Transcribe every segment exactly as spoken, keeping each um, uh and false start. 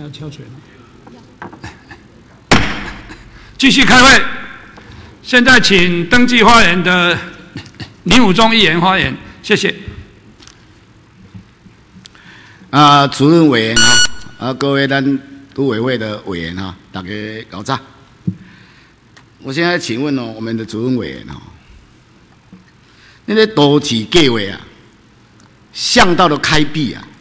还要敲水吗？继续开会。现在请登记发言的林武忠议员发言，谢谢。 啊，主任委员啊，啊，各位咱都委会的委员啊，大家搞早。我现在请问哦，我们的主任委员哦，那个都市计划啊，巷道的开辟啊，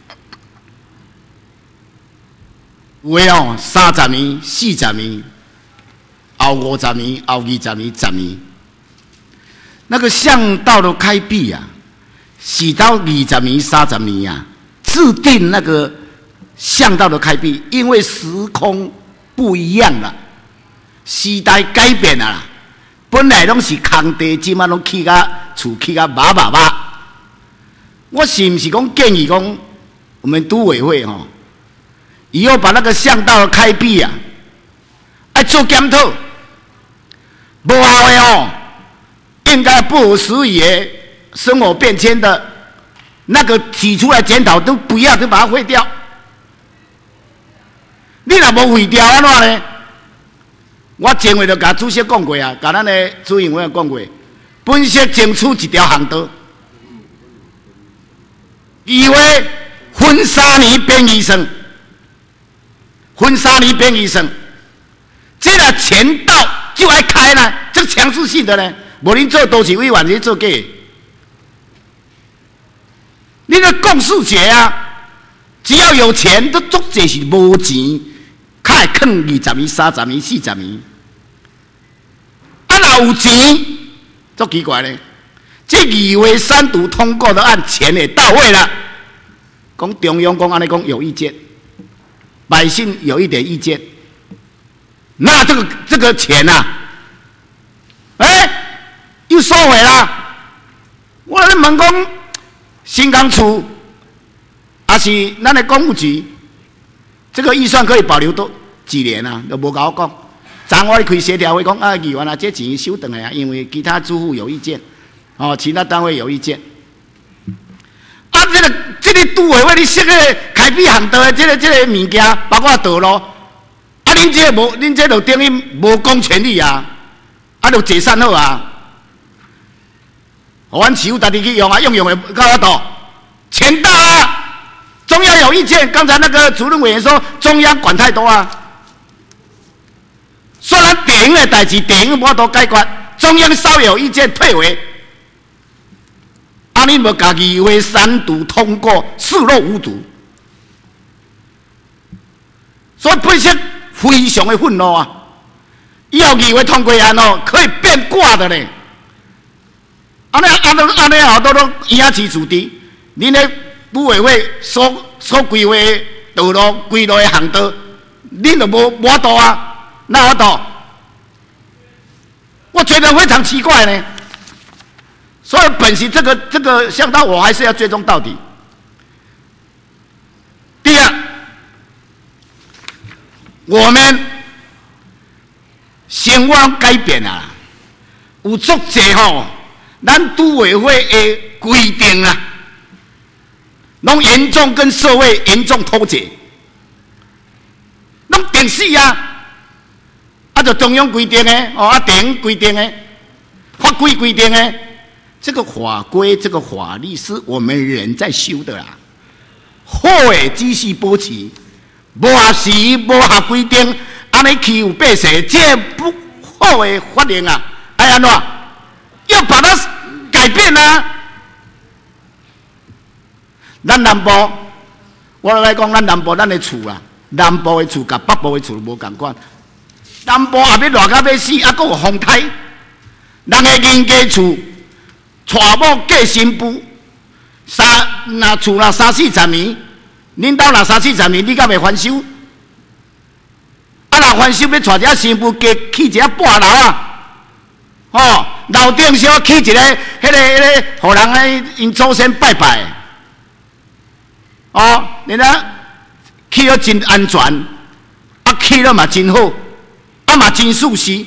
有的哦，三十年、四十年，后五十年、后二十年、十年，那个巷道的开辟啊，是到二十年、三十年啊。制定那个巷道的开辟，因为时空不一样了，时代改变了啦。本来拢是空地，即马拢起甲厝起甲麻麻麻。我是毋是讲建议讲，我们都委会吼、哦，以后把那个巷道的开辟啊，爱做检讨，无效的哦，应该不合时宜的生活变迁的。那个提出来检讨都不要，就把它废掉。你若无废掉，安怎呢？我前回就甲主席讲过啊，甲咱的主任委员讲过，本席争取一条航道，以为分三年变一生，分三年变一生，这个钱到就爱开呢，这强制性的呢，无恁做都市委员，你做假的。你个共识节啊，只要有钱，都足济是无钱，较会坑二十年、三十年、四十年。啊，若有钱，足奇怪咧。这议会三读通过的案，钱也到位了。讲中央讲安尼讲有意见，百姓有一点意见，那这个这个钱啊，哎、欸，又收回了。我咧问讲。新港处，还是咱的公务局，这个预算可以保留多几年啊？都无甲我讲。昨我咧开协调会讲啊，议员啊，这钱收回来啊，因为其他住户有意见，哦，其他单位有意见。啊，这个这个都委会你设个开辟航道的这个这个物件，包括道路，啊，恁这无，恁这就等于无公权力啊，啊，就解散好啊。我们市府家己去用啊，用用的到哪度？钱到啊！中央有意见，刚才那个主任委员说中央管太多啊。虽然地方的代志，地方无多解决，中央稍有意见退回。啊，你无家己为三读通过，视若无睹。所以本身非常的愤怒啊！以后议会通过案哦，可以变卦的嘞。安尼安尼安尼好多都一样起主题，恁咧都委会所所规划的道路、规路的航道，恁就无无道啊？哪有道？我觉得非常奇怪呢。所以本席这个这个巷道，我还是要追踪到底。第二，我们生活改变啊，有足济吼。咱都委会的规定啊，拢严重跟社会严重脱节，拢定死啊！啊，就中央规定的哦，啊，地方规定的，法规规定的，这个法规、这个法律是我们人在修的啦。好的只是保持，无合时、无合规定，安尼欺负百姓，这不好的法令啊，爱安怎？要把它改变啊！咱南部，我来讲，咱南部咱的厝啊，南部的厝甲北部的厝无共款。南部也要热到要死，还佫有风台。人的人家厝，娶某嫁新妇，三那厝若三四十年，恁兜若三四十年，你敢袂翻修？啊，若翻修要娶一个新妇，加起一个半楼啊！哦，楼顶小起一个，迄、那个、迄、那个，互人诶因祖先拜拜。哦，你睇起了真安全，啊起了嘛真好，啊嘛真舒适。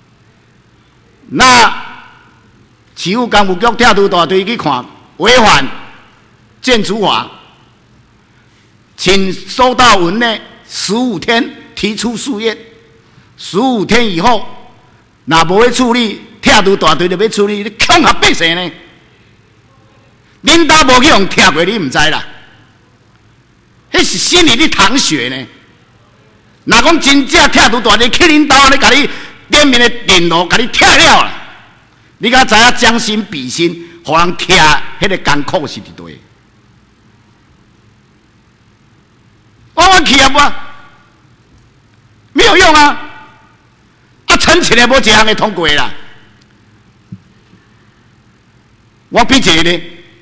那市府工务局调度大队去看，违反建筑法，请收到文的十五天提出诉愿，十五天以后，若无要处理，拆除大队就要处理，你恐吓百姓呢？领导无去用拆过，你唔知啦。迄是心里的淌血呢。若讲真正拆除大队去领导，你甲你脸面的电路，甲你拆了啦，你敢知影将心比心，互人拆迄个艰苦是伫对。我我去啊不？没有用啊！啊，撑起来无一项会通过啦。我比一个呢，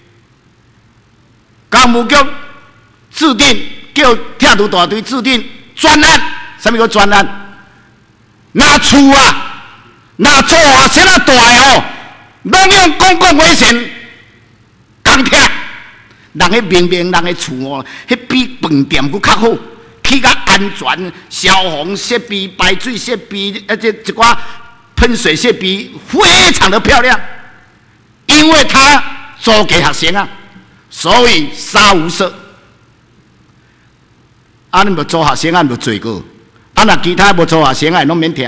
公务局制定叫拆除大队制定专案，什么叫专案？拿厝啊，拿做啊，生啊大的哦，拢用公共危险扛拆，人迄明明人的厝哦，迄比饭店佫较好。去甲安全、消防设备、排水设备，而且一寡喷水设备非常的漂亮。因为他租给学生啊，所以杀无赦。啊，你无租学生啊，无罪过；啊，若其他无租学生啊，拢免踢。啊，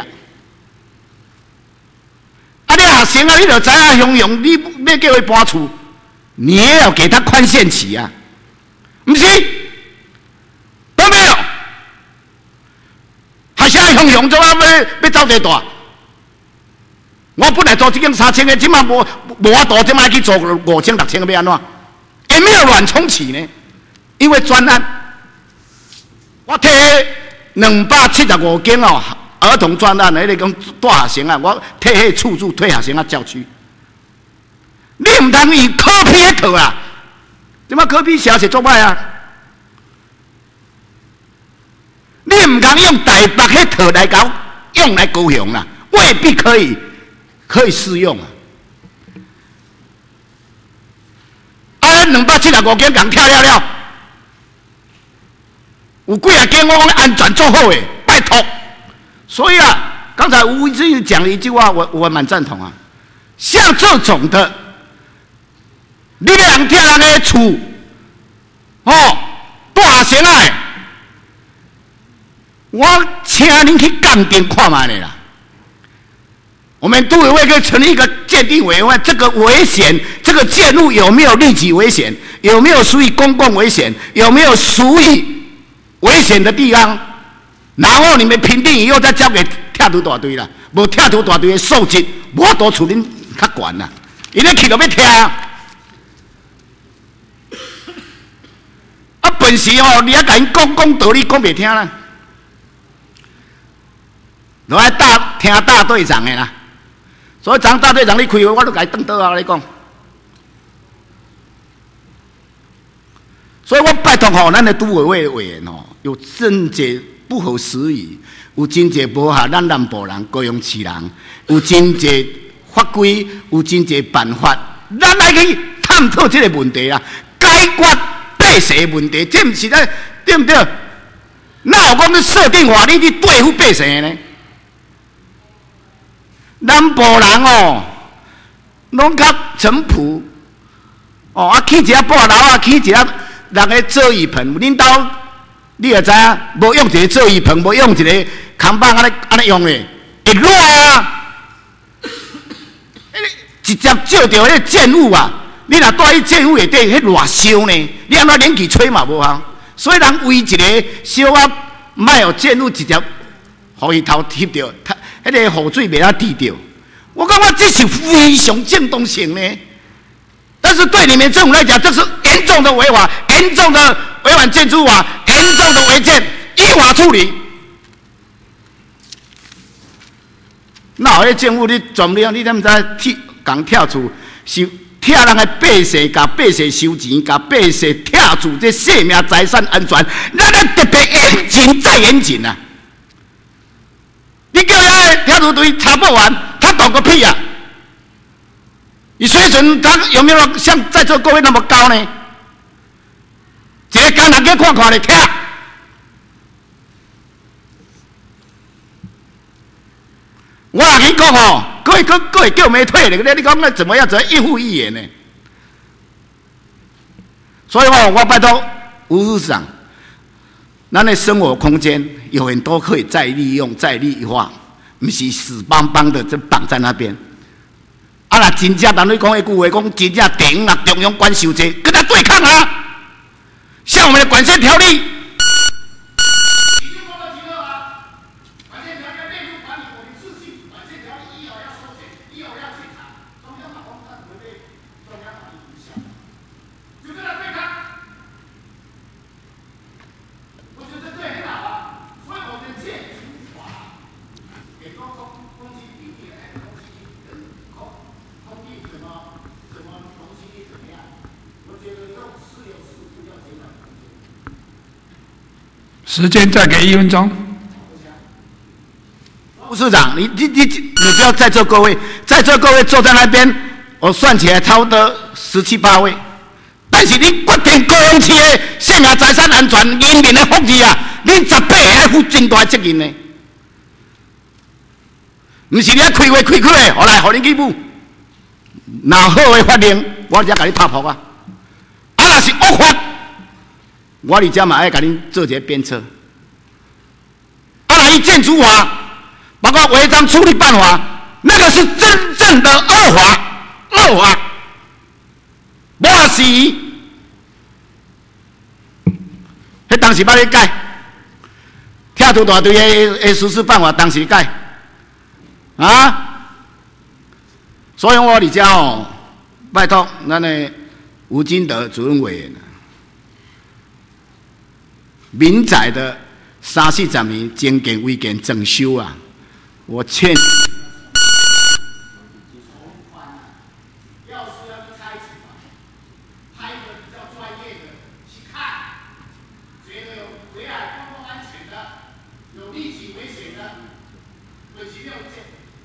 你学生啊，你就知影雄雄，你要叫伊搬厝，你也要给他宽限期啊，不是？都没有。学生雄雄做啊，要要走地大。我本来做这间三千个，即马无无法度，即马去做五千、六千个要安怎？也没有软重启呢，因为专案，我摕两百七十五间哦儿童专案，迄个讲大学生啊，我摕迄厝主退学生啊教区。你唔通以科批来套啊？即马科批写是做歹啊？你唔通用台北迄套来搞，用来高雄啦，未必可以。可以适用啊！啊，咱两百七十五间共拆了了，有几啊间我讲安全做好诶，拜托。所以啊，刚才吴志宇讲了一句话，我我蛮赞同啊。像这种的，你要人拆人诶厝，哦，大学生啊，我请恁去鉴定看卖咧啦。我们都委会可以成立一个鉴定委员会，这个危险，这个建筑有没有立即危险？有没有属于公共危险？有没有属于危险的地方？然后你们评定以后再交给拆除大队啦。无拆除大队的素质，无法度处恁较悬啦。伊咧去就要拆啊！啊，本时哦，你还甲因讲讲道理，讲袂听啦。落来大听大队长的啦。所以，张大队长你开会，我都甲伊转倒啊！你讲，所以我拜托吼，咱的都委会委员吼，有真济不合时宜，有真济无合咱南部人、高雄市人，有真济法规，有真济办法，咱来去探讨这个问题啊，解决百姓的问题，这毋是咧对毋对？哪有讲你设定法律去对付百姓呢？南部人哦，拢较淳朴，哦，啊起一下半楼啊，起一下人个座椅盆，恁兜你也知影，无用一个座椅盆，无用一个空板安尼安尼用嘞，会热啊！直接照着迄个建物啊，你若带去建物下底，迄热烧呢，你安怎冷气吹嘛无效，所以人围一个小啊，莫有建物直接，互伊头翕着。迄个雨水袂晓滴到，我感觉这是非常正当性呢。但是对你们政府来讲，这是严重的违法，严重的违反建筑法，严重的违建，依法处理。那有迄政府你专了，你怎知替讲拆厝收拆人的百姓，甲百姓收钱，甲百姓拆厝，这生命财产安全，咱要特别严谨再严谨啊！你叫遐拆除队查不完，他搞个屁呀、啊！你水准他有没有像在座各位那么高呢？一个工人去看看咧，拆。我跟你讲哦，各位各各位叫没退的，你讲那怎么样？怎么一户一言呢？所以哦，我拜托吴市长， 咱的生活空间有很多可以再利用、再利化，不是死邦邦的就绑在那边。啊，若真正咱你讲迄句话，讲真正地方若中央管受制，跟他对抗啊！像我们的管线条例。 时间再给一分钟。 副市长，你你你你不要在座各位，在座各位坐在那边，我算起来差不多十七八位。但是你决定高雄市的生命财产安全、人民的福祉啊，你十八个要负真大责任呢。不是你开会开开的，后来互你去舞。若好的法令，我才甲你拍扑啊。啊，若是恶法。 我而家嘛爱甲恁做一个鞭策，啊，来以建筑法，包括违章处理办法，那个是真正的恶法，恶法。我也是，迄当时捌咧改，拆除大堆的的实施办法，当时改，啊，所以我而家哦，拜托咱的吴金德主任委员。 民宅的三四十年增建违建整修啊，我劝。要是要去拆除啊，派一个比较专业的去看，觉得有危害公共安全的、有立即危险的，违其六件。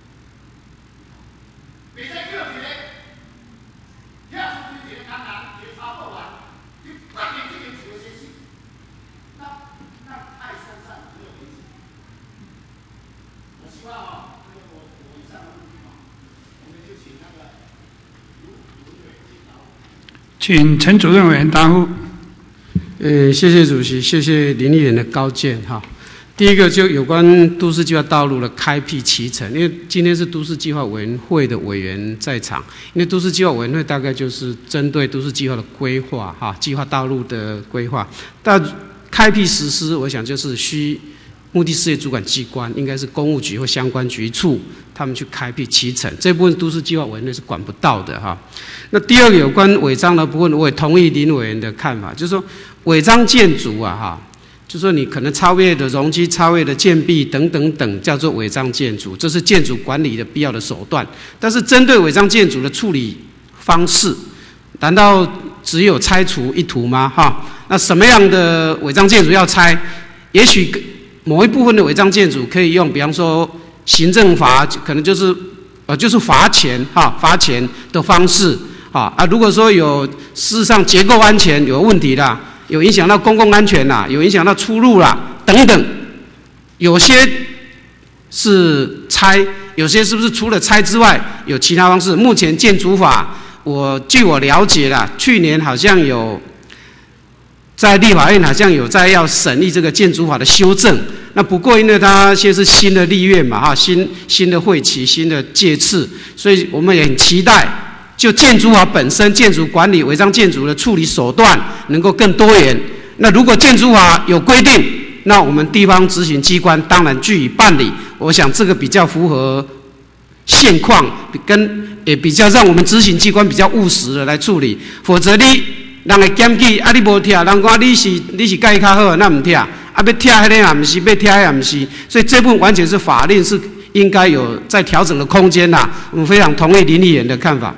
别再叫一个，跳出去一个看人，一个查不完，你快点这个做些事。 那那爱山上没有危险。我希望啊，那个我我以上的问题啊，我们就请那个卢卢委员答复。 请陈主任委员答复。 呃，谢谢主席，谢谢林议员的高见哈。第一个就有关都市计划道路的开辟期程，因为今天是都市计划委员会的委员在场，因为都市计划委员会大概就是针对都市计划的规划哈，计划道路的规划，但开辟实施，我想就是需目的事业主管机关，应该是公务局或相关局处，他们去开辟期程，这部分都市计划委员会是管不到的哈。那第二个有关违章的部分，我也同意林委员的看法，就是说违章建筑啊哈。 就说你可能超越的容积、超越的建壁等等等，叫做违章建筑，这是建筑管理的必要的手段。但是针对违章建筑的处理方式，难道只有拆除一途吗？哈，那什么样的违章建筑要拆？也许某一部分的违章建筑可以用，比方说行政罚，可能就是呃就是罚钱哈，罚钱的方式啊啊。如果说有事实上结构安全有问题啦。 有影响到公共安全啦，有影响到出入啦，等等。有些是拆，有些是不是除了拆之外，有其他方式？目前建筑法，我据我了解啦，去年好像有在立法院好像有在要审议这个建筑法的修正。那不过因为它现在是新的立院嘛，哈，新新的会期、新的届次，所以我们也很期待。 就建筑法本身，建筑管理违章建筑的处理手段能够更多元。那如果建筑法有规定，那我们地方执行机关当然据以办理。我想这个比较符合现况，跟也比较让我们执行机关比较务实的来处理。否则你人会检举，啊你无听，人讲你是你是盖较好，那唔听，啊要听迄个也唔是，要听迄个也唔是。所以这部分完全是法令是应该有在调整的空间啦。我们非常同意林议员的看法。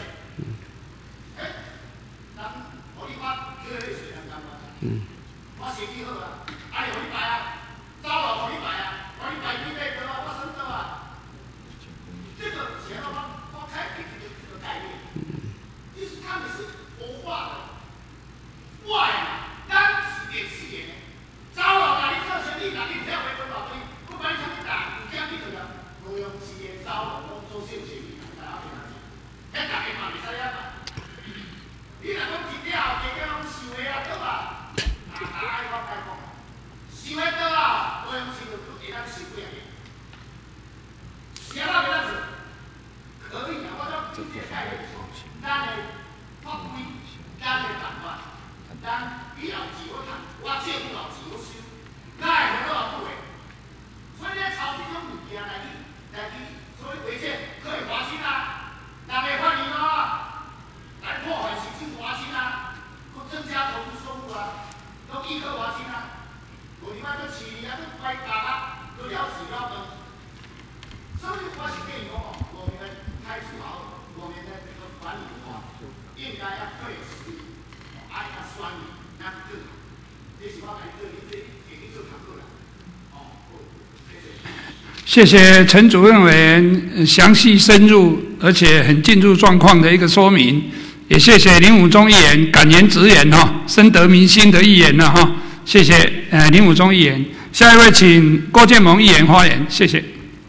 我设计好啊，啊，你互你排啊，走路互你排啊，互你排几块刀啊，我算刀啊。这个钱我我开辟这个这个概念，就是他们是活化的，我呀，咱是电视的，走路甲你做生意，甲你跳回分老堆，不管你啥物大，有奖你就了，无用是的走路做小生意，大家听下去，迄大家嘛袂使啊嘛。你若讲一了，大家拢想的啊，对吧？啊，大家我该讲，想的对啊，无用是就会当想几样。啥人袂当做？可以啊，我讲这个概念说，咱的法规，咱的办法，咱以后钱好赚，我政府后钱好收，咱会好好补的。所以咧，抄这种物件来去来去，所以违建可以罚钱啊，人袂欢迎啊，来破坏市政罚钱啊，佮增加投资收入啊，都立刻罚钱啊，无你妈佮饲你啊，佮拐打啊，佮了死了本。所以我是建议讲哦，我们的开除好，我们的这个管理哦，应该要对实力，啊要酸你，那更好。这是我来这里这给你做堂课了，哦，谢谢。 谢谢陈主任委员详细深入而且很进入状况的一个说明，也谢谢林武忠议员感言直言哈，深得民心的议员了哈，谢谢呃林武忠议员。下一位请郭建盟议员发言，谢谢。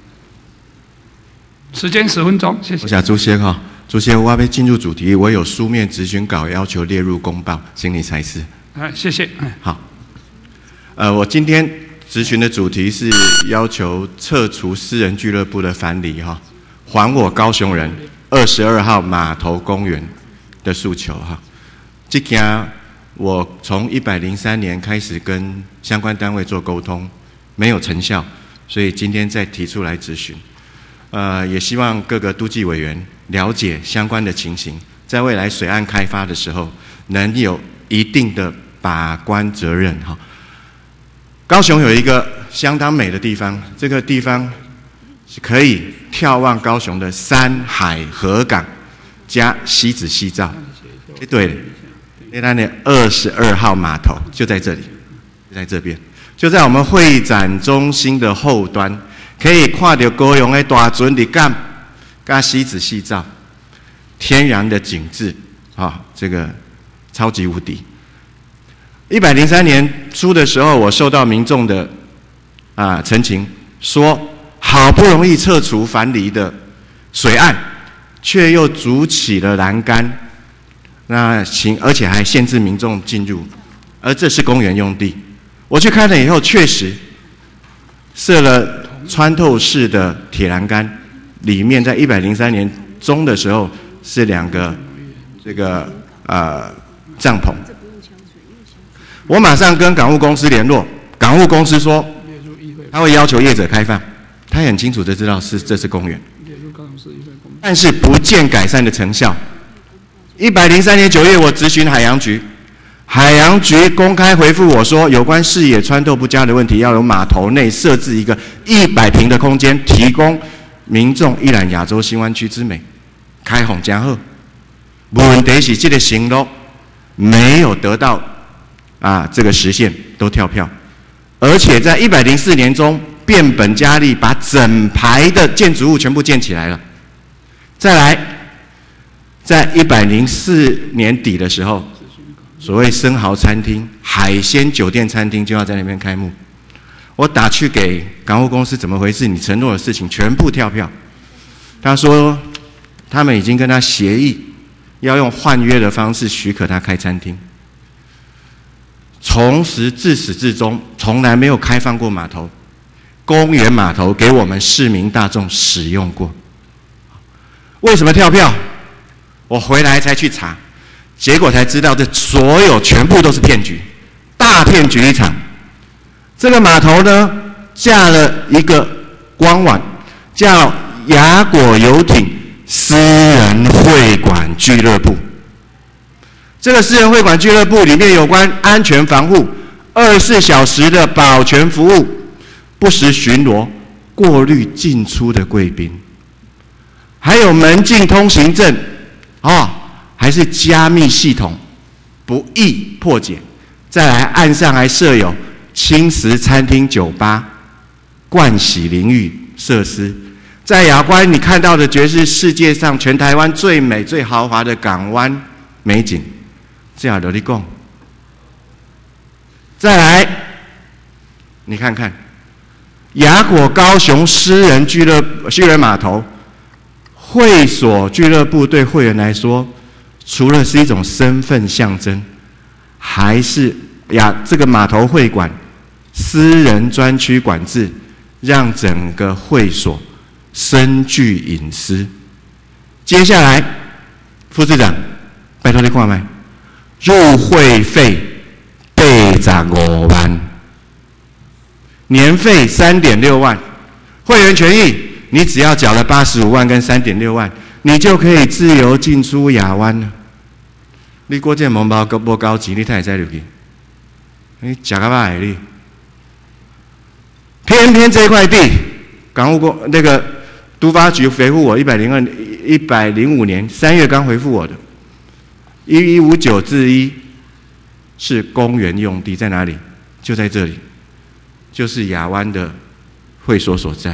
时间十分钟，谢谢。 我想主席哈，主席我要进入主题，我有书面质询稿要求列入公报，请你裁示。 哎，谢谢。 好，呃，我今天质询的主题是要求撤除私人俱乐部的藩篱哈，还我高雄人二十二号码头公园的诉求哈。这件我从一百零三年开始跟相关单位做沟通，没有成效，所以今天再提出来质询。呃，也希望各个都计委员了解相关的情形，在未来水岸开发的时候，能有一定的把关责任哈。高雄有一个相当美的地方，这个地方是可以眺望高雄的山海河港加西子西照。哎，对了，那那二十二号码头就在这里，就在这边，就在我们会展中心的后端。可以看到高雄的大船的港，加西子西照，天然的景致，啊、哦，这个超级无敌。一百零三年初的时候，我受到民众的啊陈情，说好不容易撤除藩篱的水岸，却又筑起了栏杆，那行，而且还限制民众进入，而这是公园用地。我去看了以后，确实设了穿透式的铁栏杆，里面在一百零三年中的时候是两个这个呃帐篷。我马上跟港务公司联络，港务公司说他会要求业者开放，他很清楚的知道是这是公园，但是不见改善的成效。一百零三年九月，我质询海洋局。海洋局公开回复我说，有关视野穿透不佳的问题，要由码头内设置一个一百平的空间，提供民众一览亚洲新湾区之美，开放真好。问题是这个承诺没有得到啊这个实现，都跳票，而且在一百零四年中变本加厉，把整排的建筑物全部建起来了。再来，在一百零四年底的时候。所谓生蚝餐厅、海鲜酒店餐厅就要在那边开幕，我打去给港务公司，怎么回事？你承诺的事情全部跳票。他说，他们已经跟他协议，要用换约的方式许可他开餐厅。从始自始至终，从来没有开放过码头，公园码头给我们市民大众使用过。为什么跳票？我回来才去查。结果才知道，这所有全部都是骗局，大骗局一场。这个码头呢，架了一个官网，叫雅果游艇私人会馆俱乐部。这个私人会馆俱乐部里面有关安全防护、二十四小时的保全服务、不时巡逻、过滤进出的贵宾，还有门禁通行证，哦。还是加密系统不易破解， 再来，岸上还设有轻食餐厅、酒吧、盥洗淋浴设施。在雅观，你看到的绝是世界上全台湾最美、最豪华的港湾美景。这样的你讲。再来，你看看雅果高雄私人俱乐私人码头会所俱乐部，对会员来说，除了是一种身份象征，还是呀这个码头会馆私人专区管制，让整个会所深具隐私。接下来，副市长，拜托你看麦，入会费八十五万，年费三点六万，会员权益，你只要缴了八十五万跟三点六万，你就可以自由进出亚湾了。你国建蒙包不高级，你太在入去，你吃个歹你。偏偏这块地，港务公那个都发局回复我一百零二一百零五年三月刚回复我的，一一五九至一是公园用地，在哪里？就在这里，就是亚湾的会所所在。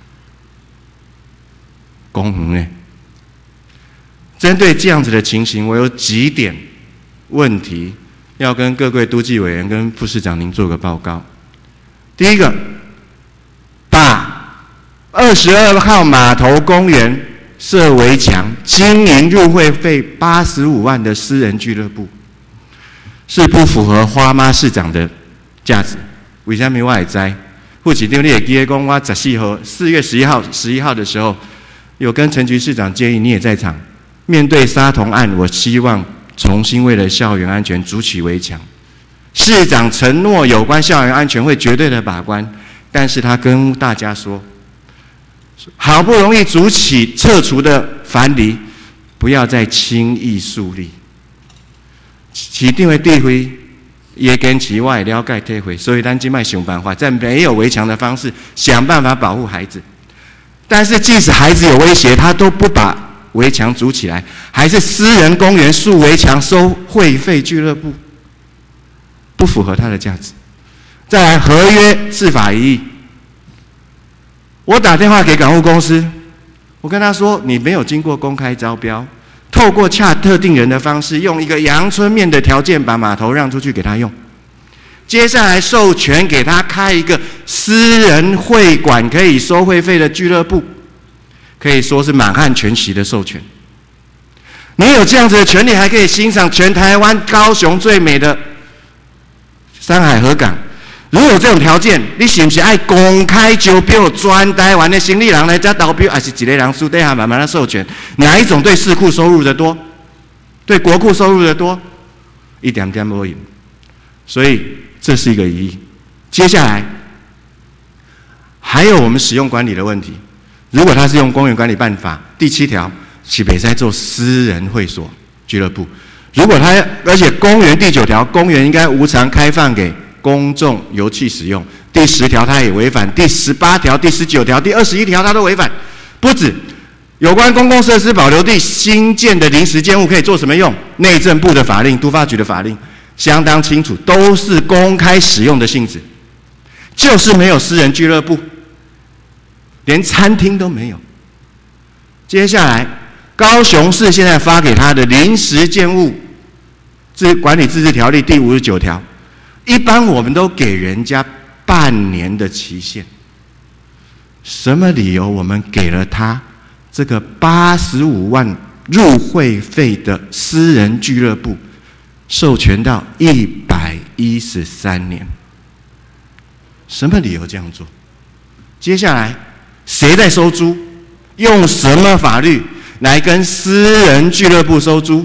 公园呢？针对这样子的情形，我有几点问题要跟各位都计委员跟副市长您做个报告。第一个，把二十二号码头公园设围墙、经营入会费八十五万的私人俱乐部，是不符合花妈市长的价值。为什么我也知？副市长你也记得讲，我十四号四月十一号十一号的时候，有跟陈局市长建议，你也在场。面对沙童案，我希望重新为了校园安全筑起围墙。市长承诺有关校园安全会绝对的把关，但是他跟大家说，好不容易筑起撤除的樊篱，不要再轻易树立。市长的地位也坚持我也了解退回，所以咱今麦想办法，在没有围墙的方式想办法保护孩子。但是即使孩子有威胁，他都不把围墙筑起来，还是私人公园竖围墙收会费俱乐部，不符合他的价值。再来，合约是法一役。我打电话给港务公司，我跟他说，你没有经过公开招标，透过洽特定人的方式，用一个阳春面的条件把码头让出去给他用。接下来授权给他开一个私人会馆可以收会费的俱乐部，可以说是满汉全席的授权。你有这样子的权利，还可以欣赏全台湾高雄最美的山海河港。如果有这种条件，你是不是爱公开招标，专台湾的生意人来这投标，还是一个人私底下慢慢的授权？哪一种对市库收入的多，对国库收入的多？一点点不赢。所以这是一个疑义。接下来还有我们使用管理的问题。如果他是用公园管理办法第七条，是北在做私人会所俱乐部。如果他而且公园第九条，公园应该无偿开放给公众游憩使用。第十条他也违反，第十八条、第十九条、第二十一条他都违反。不止，有关公共设施保留地新建的临时建物可以做什么用？内政部的法令、都发局的法令相当清楚，都是公开使用的性质，就是没有私人俱乐部。连餐厅都没有。接下来，高雄市现在发给他的临时建物自管理自治条例第五十九条，一般我们都给人家半年的期限。什么理由我们给了他这个八十五万入会费的私人俱乐部，授权到一百一十三年？什么理由这样做？接下来，谁在收租？用什么法律来跟私人俱乐部收租？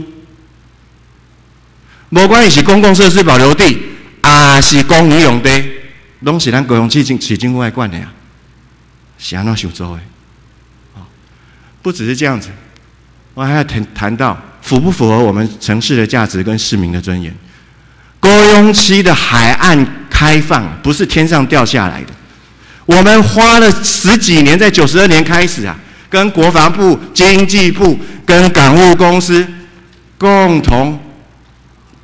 无管是公共设施保留地，还是公园用地，拢是咱高雄市政市政府来管的呀，是安怎收租的？不只是这样子，我还要谈谈到符不符合我们城市的价值跟市民的尊严。高雄区的海岸开放不是天上掉下来的。我们花了十几年，在九十二年开始啊，跟国防部、经济部、跟港务公司共同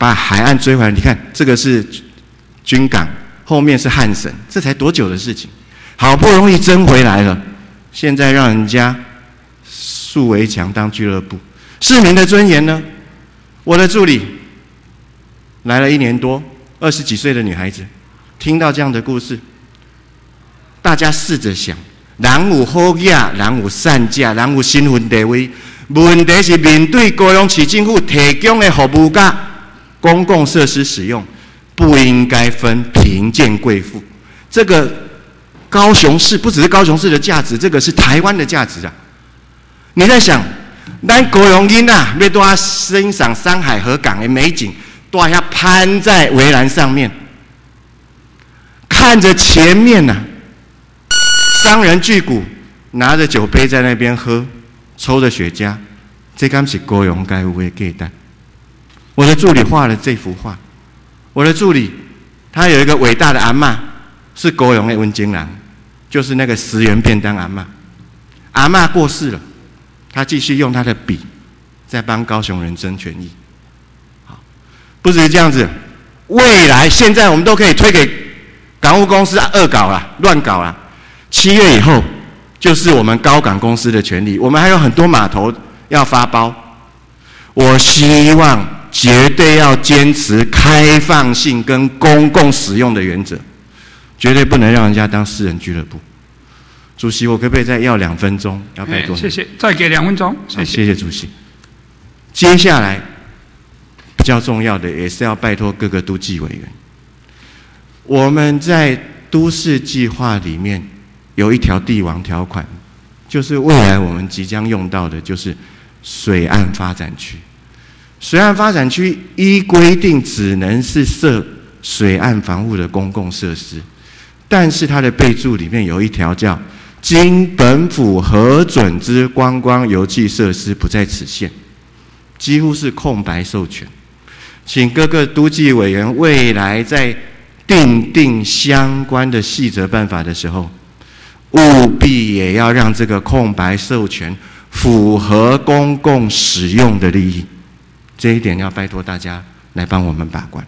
把海岸追回来。你看，这个是军港，后面是汉神，这才多久的事情？好不容易争回来了，现在让人家竖围墙当俱乐部，市民的尊严呢？我的助理来了一年多，二十几岁的女孩子，听到这样的故事，大家试着想：人有好价，人有善价，人有身份地位。问题是面对高雄市政府提供的服务甲公共设施使用，不应该分贫贱贵妇。这个高雄市不只是高雄市的价值，这个是台湾的价值啊！你在想，咱高雄囡仔要在欣赏山海河港的美景，大家攀在围栏上面，看着前面呐、啊，商人巨贾拿着酒杯在那边喝，抽着雪茄，这敢是高雄该有的价值？我的助理画了这幅画，我的助理他有一个伟大的阿嬷，是高雄的温金郎，就是那个十元便当阿嬷。阿嬷过世了，他继续用他的笔在帮高雄人争权益。好，不只是这样子，未来现在我们都可以推给港务公司恶搞啦、乱搞啦。七月以后就是我们高港公司的权利，我们还有很多码头要发包。我希望绝对要坚持开放性跟公共使用的原则，绝对不能让人家当私人俱乐部。主席，我可不可以再要两分钟？要拜托。 谢谢，再给两分钟。谢谢， 谢谢主席。接下来比较重要的，也是要拜托各个都计委员。我们在都市计划里面有一条帝王条款，就是未来我们即将用到的，就是水岸发展区。水岸发展区依规定只能是设水岸防护的公共设施，但是它的备注里面有一条叫经本府核准之观光游憩设施不在此限，几乎是空白授权。请各个都计委员未来在订定相关的细则办法的时候，务必也要让这个空白授权符合公共使用的利益，这一点要拜托大家来帮我们把关。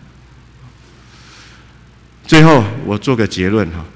最后我做个结论哈，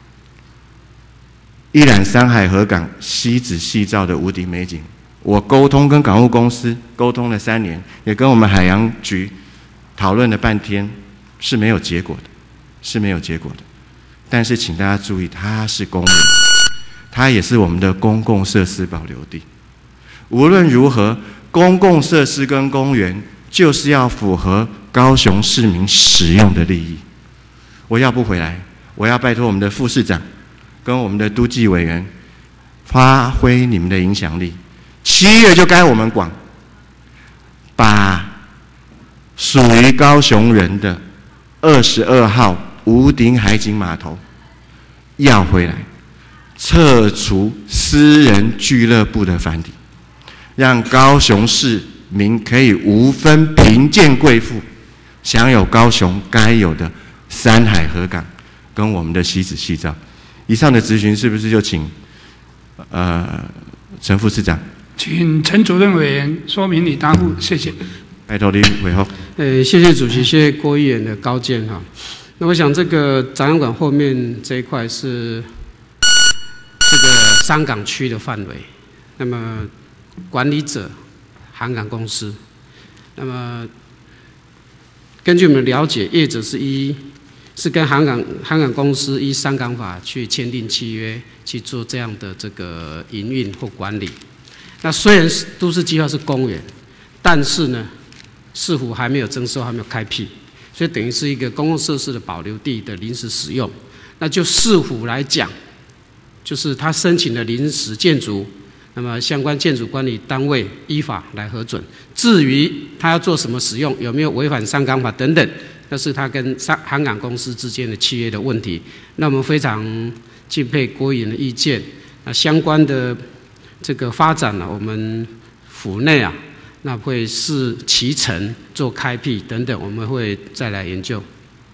一览山海河港西子细照的无敌美景，我沟通跟港务公司沟通了三年，也跟我们海洋局讨论了半天，是没有结果的，是没有结果的。但是请大家注意，它是公园，它也是我们的公共设施保留地。无论如何，公共设施跟公园就是要符合高雄市民使用的利益。我要不回来，我要拜托我们的副市长跟我们的都计委员发挥你们的影响力。七月就该我们广，把属于高雄人的二十二号吴丁海景码头要回来，撤除私人俱乐部的藩篱，让高雄市民可以无分贫贱贵妇，享有高雄该有的山海河港跟我们的西子细照。以上的质询是不是就请呃陈副市长， 请陈主任委员说明你答复，谢谢。 拜托您回复。 呃，谢谢主席，谢谢郭议员的高见哈。那我想这个展览馆后面这一块是这个商港区的范围，那么管理者航港公司，那么根据我们的了解，业者是依是跟航港航港公司依商港法去签订契约，去做这样的这个营运或管理。那虽然都市计划是公园，但是呢，市府还没有征收，还没有开辟，所以等于是一个公共设施的保留地的临时使用。那就市府来讲，就是他申请的临时建筑，那么相关建筑管理单位依法来核准。至于他要做什么使用，有没有违反商港法等等，那是他跟航港公司之间的契约的问题。那我们非常敬佩郭议员的意见。那相关的这个发展呢，我们府内啊，那会视其程做开辟等等，我们会再来研究。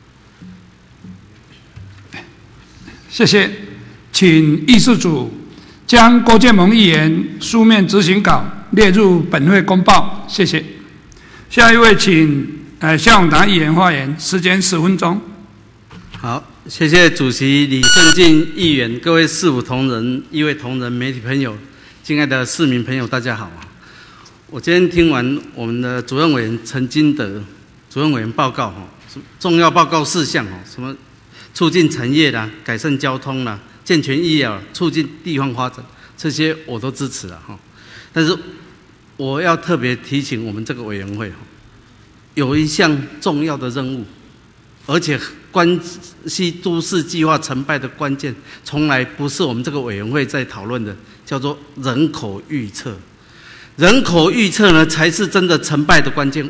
谢谢，请议事组将郭建盟议员书面执行稿列入本会公报。谢谢。下一位请呃，夏永达议员发言，时间十分钟。 好，谢谢主席李正进议员，各位市府同仁、议会同仁、媒体朋友，敬爱的市民朋友，大家好。我今天听完我们的主任委员陈金德主任委员报告哈，重要报告事项哦，什么促进产业啦、改善交通啦、健全医疗、促进地方发展，这些我都支持了哈。但是我要特别提醒我们这个委员会哈，有一项重要的任务，而且关系都市计划成败的关键，从来不是我们这个委员会在讨论的，叫做人口预测。人口预测呢，才是真的成败的关键。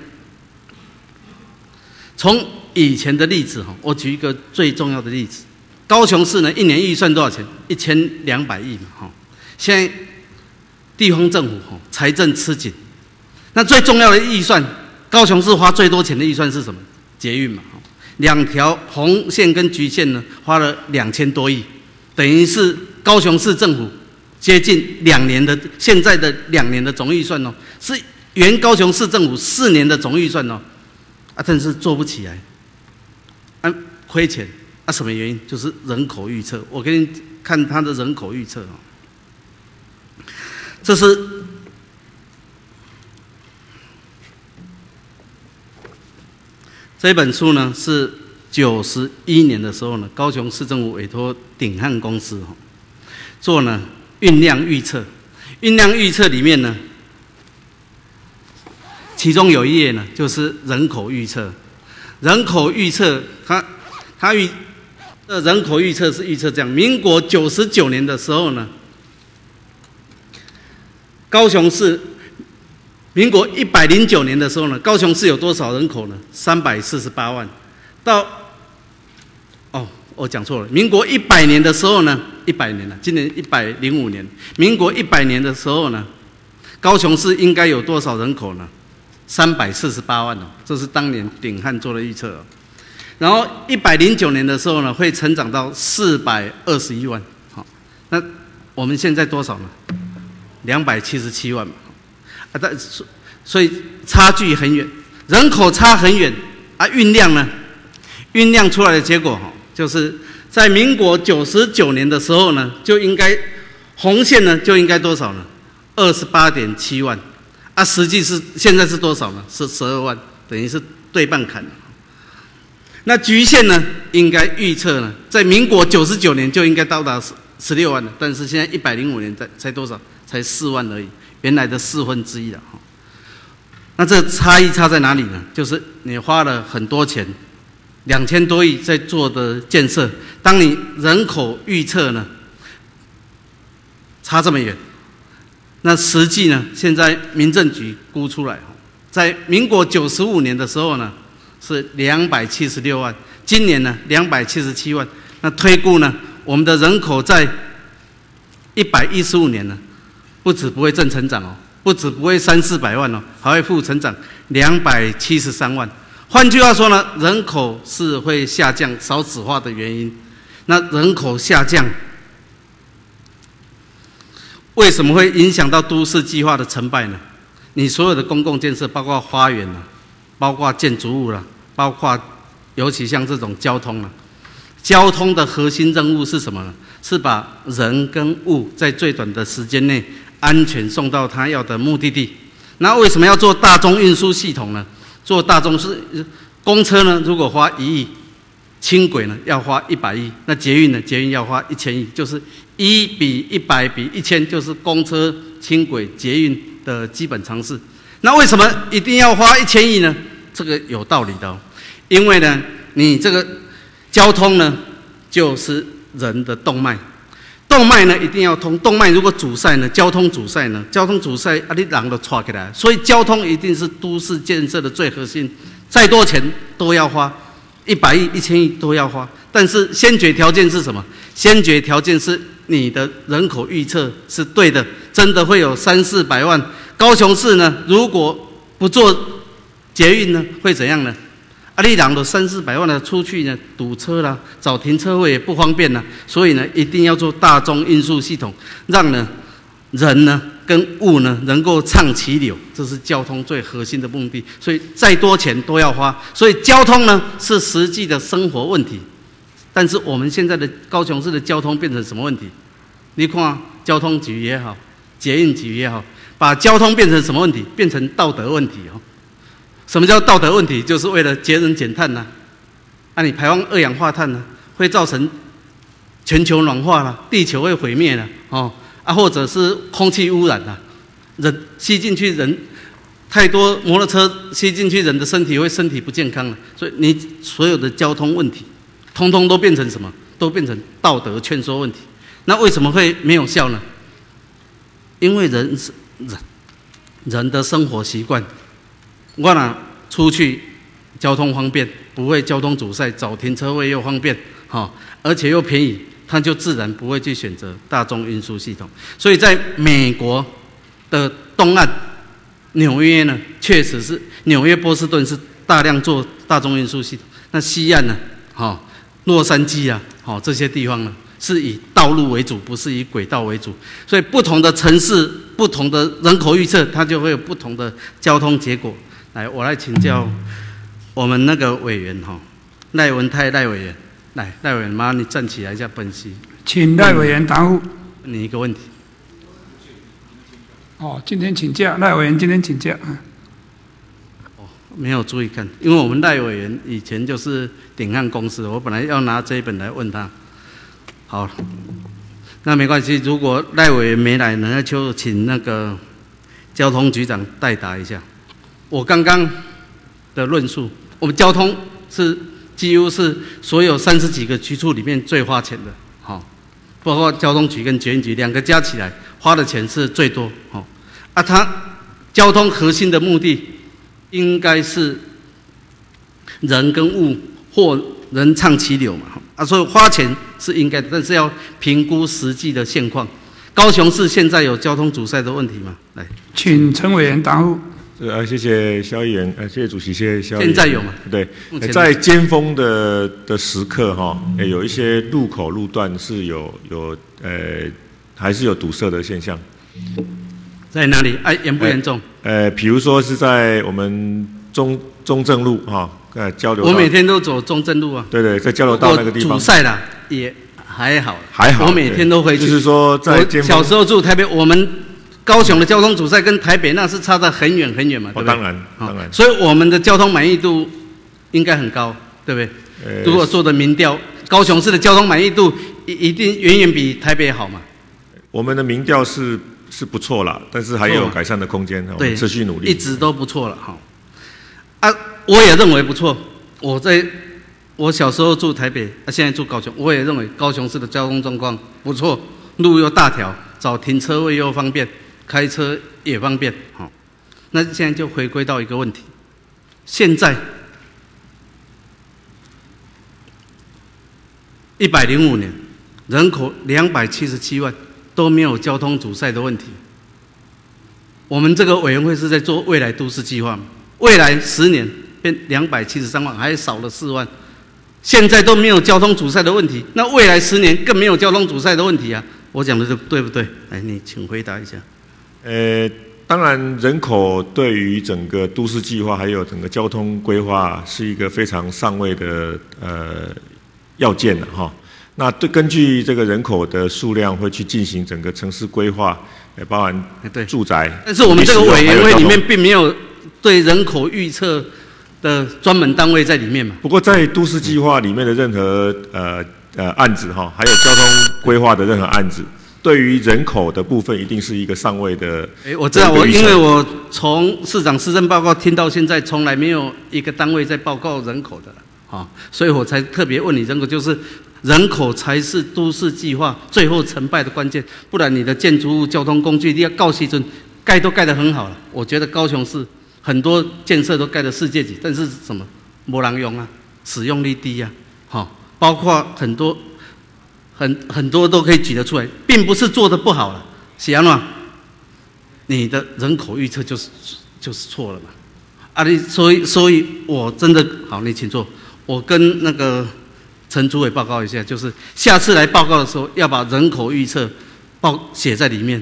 从以前的例子哈，我举一个最重要的例子，高雄市呢一年预算多少钱？一千两百亿嘛哈。现在地方政府哈财政吃紧，那最重要的预算，高雄市花最多钱的预算是什么？捷运嘛哈。两条红线跟橘线呢，花了两千多亿，等于是高雄市政府接近两年的现在的两年的总预算哦，是原高雄市政府四年的总预算哦，啊，但是做不起来，啊，亏钱啊，什么原因？就是人口预测。我给你看他的人口预测哦，这是这本书呢，是九十一年的时候呢，高雄市政府委托鼎汉公司哈做呢运量预测。运量预测里面呢，其中有一页呢，就是人口预测。人口预测，它它预呃人口预测是预测这样：民国九十九年的时候呢，高雄市。民国一百零九年的时候呢，高雄市有多少人口呢？三百四十八万。到哦，我讲错了。民国一百年的时候呢，一百年了，今年一百零五年。民国一百年的时候呢，高雄市应该有多少人口呢？三百四十八万哦，这是当年鼎汉做的预测哦。然后一百零九年的时候呢，会成长到四百二十一万。好，那我们现在多少呢？两百七十七万嘛。啊，但所以差距很远，人口差很远啊。运量呢？运量出来的结果哈，就是在民国九十九年的时候呢，就应该红线呢就应该多少呢？二十八点七万啊，实际是现在是多少呢？是十二万，等于是对半砍。那橘线呢，应该预测呢，在民国九十九年就应该到达十十六万了，但是现在一百零五年才才多少？才四万而已。原来的四分之一了哈，那这差异差在哪里呢？就是你花了很多钱，两千多亿在做的建设，当你人口预测呢差这么远，那实际呢，现在民政局估出来，在民国九十五年的时候呢是两百七十六万，今年呢两百七十七万，那推估呢，我们的人口在一百一十五年呢。不止不会正成长哦，不止不会三四百万哦，还会负成长两百七十三万。换句话说呢，人口是会下降、少子化的原因。那人口下降，为什么会影响到都市计划的成败呢？你所有的公共建设，包括花园啦，包括建筑物啦，包括尤其像这种交通啦，交通的核心任务是什么呢？是把人跟物在最短的时间内安全送到他要的目的地。那为什么要做大众运输系统呢？做大众是公车呢，如果花一亿，轻轨呢要花一百亿，那捷运呢，捷运要花一千亿，就是一比一百比一千，就是公车、轻轨、捷运的基本常识。那为什么一定要花一千亿呢？这个有道理的哦，因为呢，你这个交通呢，就是人的动脉。动脉呢一定要通，动脉如果阻塞呢，交通阻塞呢，交通阻塞啊，你人都岔起来，所以交通一定是都市建设的最核心，再多钱都要花，一百亿、一千亿都要花，但是先决条件是什么？先决条件是你的人口预测是对的，真的会有三四百万。高雄市呢，如果不做捷运呢，会怎样呢？啊，你人都三四百万的出去呢，堵车啦，找停车位也不方便啦，所以呢，一定要做大众运输系统，让呢人呢跟物呢能够畅其流，这是交通最核心的目的。所以再多钱都要花，所以交通呢是实际的生活问题。但是我们现在的高雄市的交通变成什么问题？你看交通局也好，捷运局也好，把交通变成什么问题？变成道德问题哦。什么叫道德问题？就是为了节能减碳呐、啊，啊，你排放二氧化碳呢、啊，会造成全球暖化了，地球会毁灭了哦，啊，或者是空气污染了，人吸进去人太多摩托车吸进去人的身体会身体不健康了，所以你所有的交通问题，通通都变成什么？都变成道德劝说问题。那为什么会没有效呢？因为人是人人的生活习惯，我哪出去交通方便，不会交通阻塞，找停车位又方便，好、哦，而且又便宜，他就自然不会去选择大众运输系统。所以在美国的东岸，纽约呢，确实是纽约、波士顿是大量做大众运输系统。那西岸呢，好、哦，洛杉矶啊，好、哦、这些地方呢，是以道路为主，不是以轨道为主。所以不同的城市、不同的人口预测，它就会有不同的交通结果。来，我来请教我们那个委员哈，赖文泰赖委员，来，赖委员，麻烦你站起来一下分析。 请赖委员答复。 问你一个问题。 哦，今天请假，赖委员今天请假。 哦，没有注意看，因为我们赖委员以前就是鼎汉公司，我本来要拿这一本来问他。好，那没关系，如果赖委员没来呢，那就请那个交通局长代答一下。我刚刚的论述，我们交通是几乎是所有三十几个局处里面最花钱的，好，包括交通局跟捷运局两个加起来花的钱是最多，好，啊，它交通核心的目的应该是人跟物或人畅其流嘛，啊，所以花钱是应该的，但是要评估实际的现况。高雄市现在有交通阻塞的问题吗？来， 请陈委员答复。 呃，谢谢萧议员，呃，谢谢主席，谢谢萧议员。 现在有吗？ 对，在尖峰的的时刻哈，呃，有一些路口路段是有有呃，还是有堵塞的现象。 在哪里？哎、啊，严不严重？ 呃，比如说是在我们中中正路哈，呃，交流道。 我每天都走中正路啊。 对对，在交流道那个地方。 阻塞啦，也还好。 还好。 我每天都回去。 就是说在尖峰。 小时候住台北，我们高雄的交通阻塞跟台北那是差得很远很远嘛，对不对？ 哦，当然，当然。 所以我们的交通满意度应该很高，对不对？呃、如果做的民调，高雄市的交通满意度一一定远远比台北好嘛。 我们的民调是是不错啦，但是还有改善的空间，我们持续努力。 一直都不错了哈。啊，我也认为不错。我在我小时候住台北，啊，现在住高雄，我也认为高雄市的交通状况不错，路又大条，找停车位又方便。开车也方便，好，那现在就回归到一个问题：现在一百零五年，人口两百七十七万，都没有交通阻塞的问题。我们这个委员会是在做未来都市计划嘛？未来十年变两百七十三万，还少了四万，现在都没有交通阻塞的问题，那未来十年更没有交通阻塞的问题啊！我讲的对对不对？来，你请回答一下。 呃，当然，人口对于整个都市计划还有整个交通规划是一个非常上位的呃要件的哈。那对根据这个人口的数量会去进行整个城市规划，也包含住宅。 但是我们这个委员会里面并没有对人口预测的专门单位在里面嘛。 不过在都市计划里面的任何呃呃案子哈，还有交通规划的任何案子。对于人口的部分，一定是一个上位的。 哎，我知道，我因为我从市长施政报告听到现在，从来没有一个单位在报告人口的了，啊、哦，所以我才特别问你人口，就是人口才是都市计划最后成败的关键，不然你的建筑物、交通工具，你要告西尊盖都盖得很好了。我觉得高雄市很多建设都盖得世界级，但是什么没人用啊，使用率低啊，好、哦，包括很多。很很多都可以举得出来，并不是做得不好了，是安怎？你的人口预测就是就是错了嘛？啊，你所以所以，我真的好，你请坐。我跟那个陈主委报告一下，就是下次来报告的时候，要把人口预测报写在里面。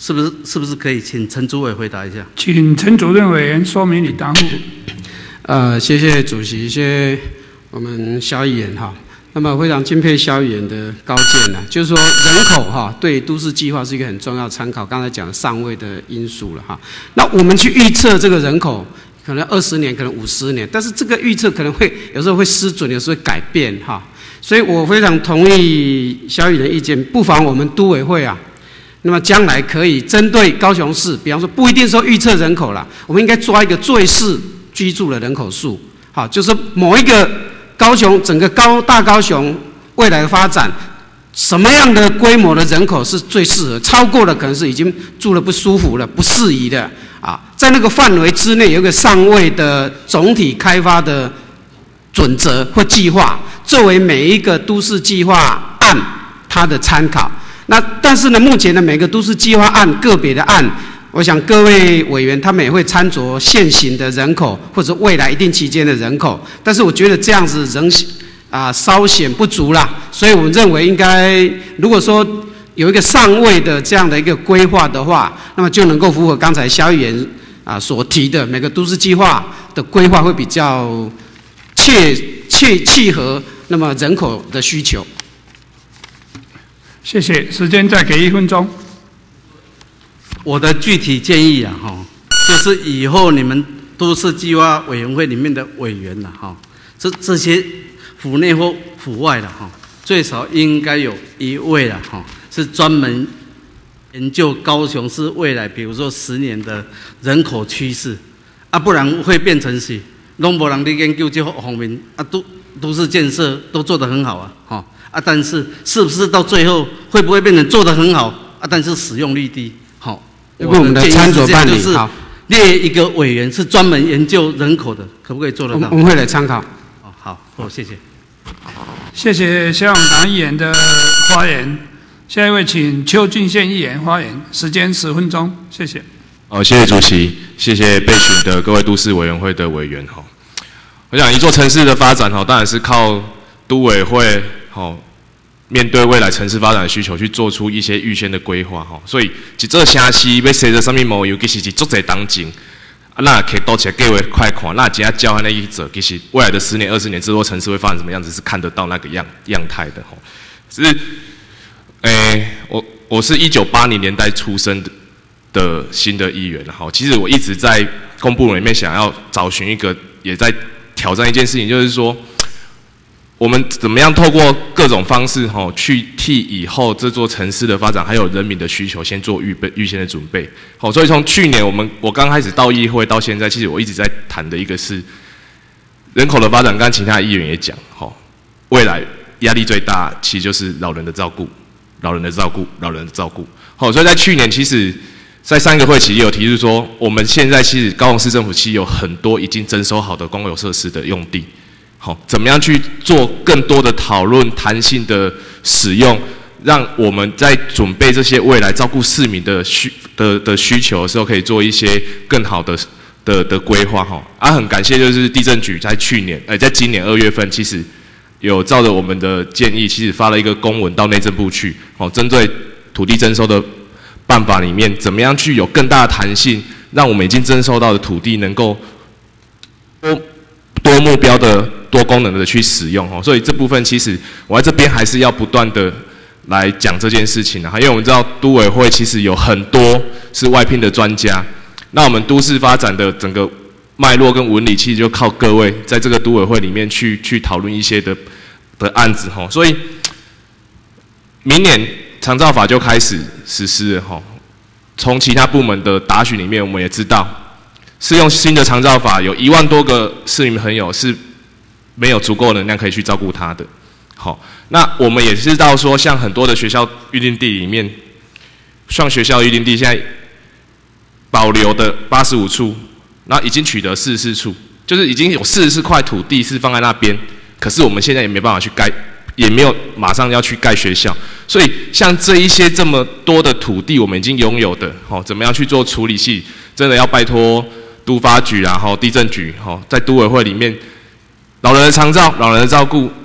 是不是是不是可以请陈主委回答一下？ 请陈主任委员说明你答复。 呃，谢谢主席，谢谢我们萧议员哈。那么非常敬佩萧议员的高见呢、啊，就是说人口哈对都市计划是一个很重要参考。刚才讲上位的因素了哈。那我们去预测这个人口，可能二十年，可能五十年，但是这个预测可能会有时候会失准，有时候会改变哈。所以我非常同意萧议员的意见，不妨我们都委会啊。那么将来可以针对高雄市，比方说不一定说预测人口啦，我们应该抓一个最适居住的人口数，好，就是某一个高雄整个高大高雄未来的发展，什么样的规模的人口是最适合？超过了可能是已经住了不舒服了、不适宜的啊，在那个范围之内有一个上位的总体开发的准则或计划，作为每一个都市计划案它的参考。那但是呢，目前的每个都市计划案个别的案，我想各位委员他们也会参酌现行的人口或者未来一定期间的人口，但是我觉得这样子仍啊稍显不足啦，所以我们认为应该如果说有一个上位的这样的一个规划的话，那么就能够符合刚才萧议员啊所提的每个都市计划的规划会比较切切契合那么人口的需求。 谢谢，时间再给一分钟。 我的具体建议啊，哈，就是以后你们都市计划委员会里面的委员呐，哈，这这些府内或府外的哈，最少应该有一位了哈，是专门研究高雄市未来，比如说十年的人口趋势啊，不然会变成是拢无人在研究这方面啊，都都市建设都做得很好啊，哈。啊，但是是不是到最后会不会变成做得很好啊？但是使用率低，好、哦。 因为我们的参酌办理就是列一个委员是专门研究人口的，可不可以做得到？ 我们会来参考。 哦，好，哦，谢谢。 谢谢萧永堂议员的发言。下一位请邱俊宪议员发言，时间十分钟，谢谢。 哦，谢谢主席，谢谢备询的各位都市委员会的委员哈。我想一座城市的发展哈，当然是靠都委会哈。面对未来城市发展的需求，去做出一些预先的规划哈，所以一座城市要设置什么模样，其实是足侪当前。啊，那可以多起来计划快看，那只要教那一者，其实未来的十年、二十年，这座城市会发展什么样子，是看得到那个样样态的哈。只是，诶、欸，我我是一九八零年代出生的的新的议员哈，其实我一直在公部门里面想要找寻一个，也在挑战一件事情，就是说。我们怎么样透过各种方式哈，去替以后这座城市的发展还有人民的需求先做预备、预先的准备。好，所以从去年我们我刚开始到议会到现在，其实我一直在谈的一个是人口的发展。刚刚其他议员也讲，哈，未来压力最大其实就是老人的照顾、老人的照顾、老人的照顾。好，所以在去年其实，在上一个会期也有提出说，我们现在其实高雄市政府其实有很多已经征收好的公有设施的用地。好，怎么样去做更多的讨论、弹性的使用，让我们在准备这些未来照顾市民的需的的需求的时候，可以做一些更好的的的规划哈。啊，很感谢就是地政局在去年，呃，在今年二月份，其实有照着我们的建议，其实发了一个公文到内政部去，哦，针对土地征收的办法里面，怎么样去有更大的弹性，让我们已经征收到的土地能够多多目标的。多功能的去使用哦，所以这部分其实我在这边还是要不断的来讲这件事情啊，因为我们知道都委会其实有很多是外聘的专家，那我们都市发展的整个脉络跟纹理，其实就靠各位在这个都委会里面去去讨论一些的的案子哈，所以明年长照法就开始实施了哈，从其他部门的答询里面，我们也知道适用新的长照法有一万多个市民朋友是。没有足够的能量可以去照顾他的，好，那我们也知道说，像很多的学校预定地里面，像学校预定地现在保留的八十五处，然后已经取得四十四处，就是已经有四十四块土地是放在那边，可是我们现在也没办法去盖，也没有马上要去盖学校，所以像这一些这么多的土地，我们已经拥有的，好，怎么样去做处理系，真的要拜托都发局啊，好，地政局，好，在都委会里面。老人的长照、老人的照顾，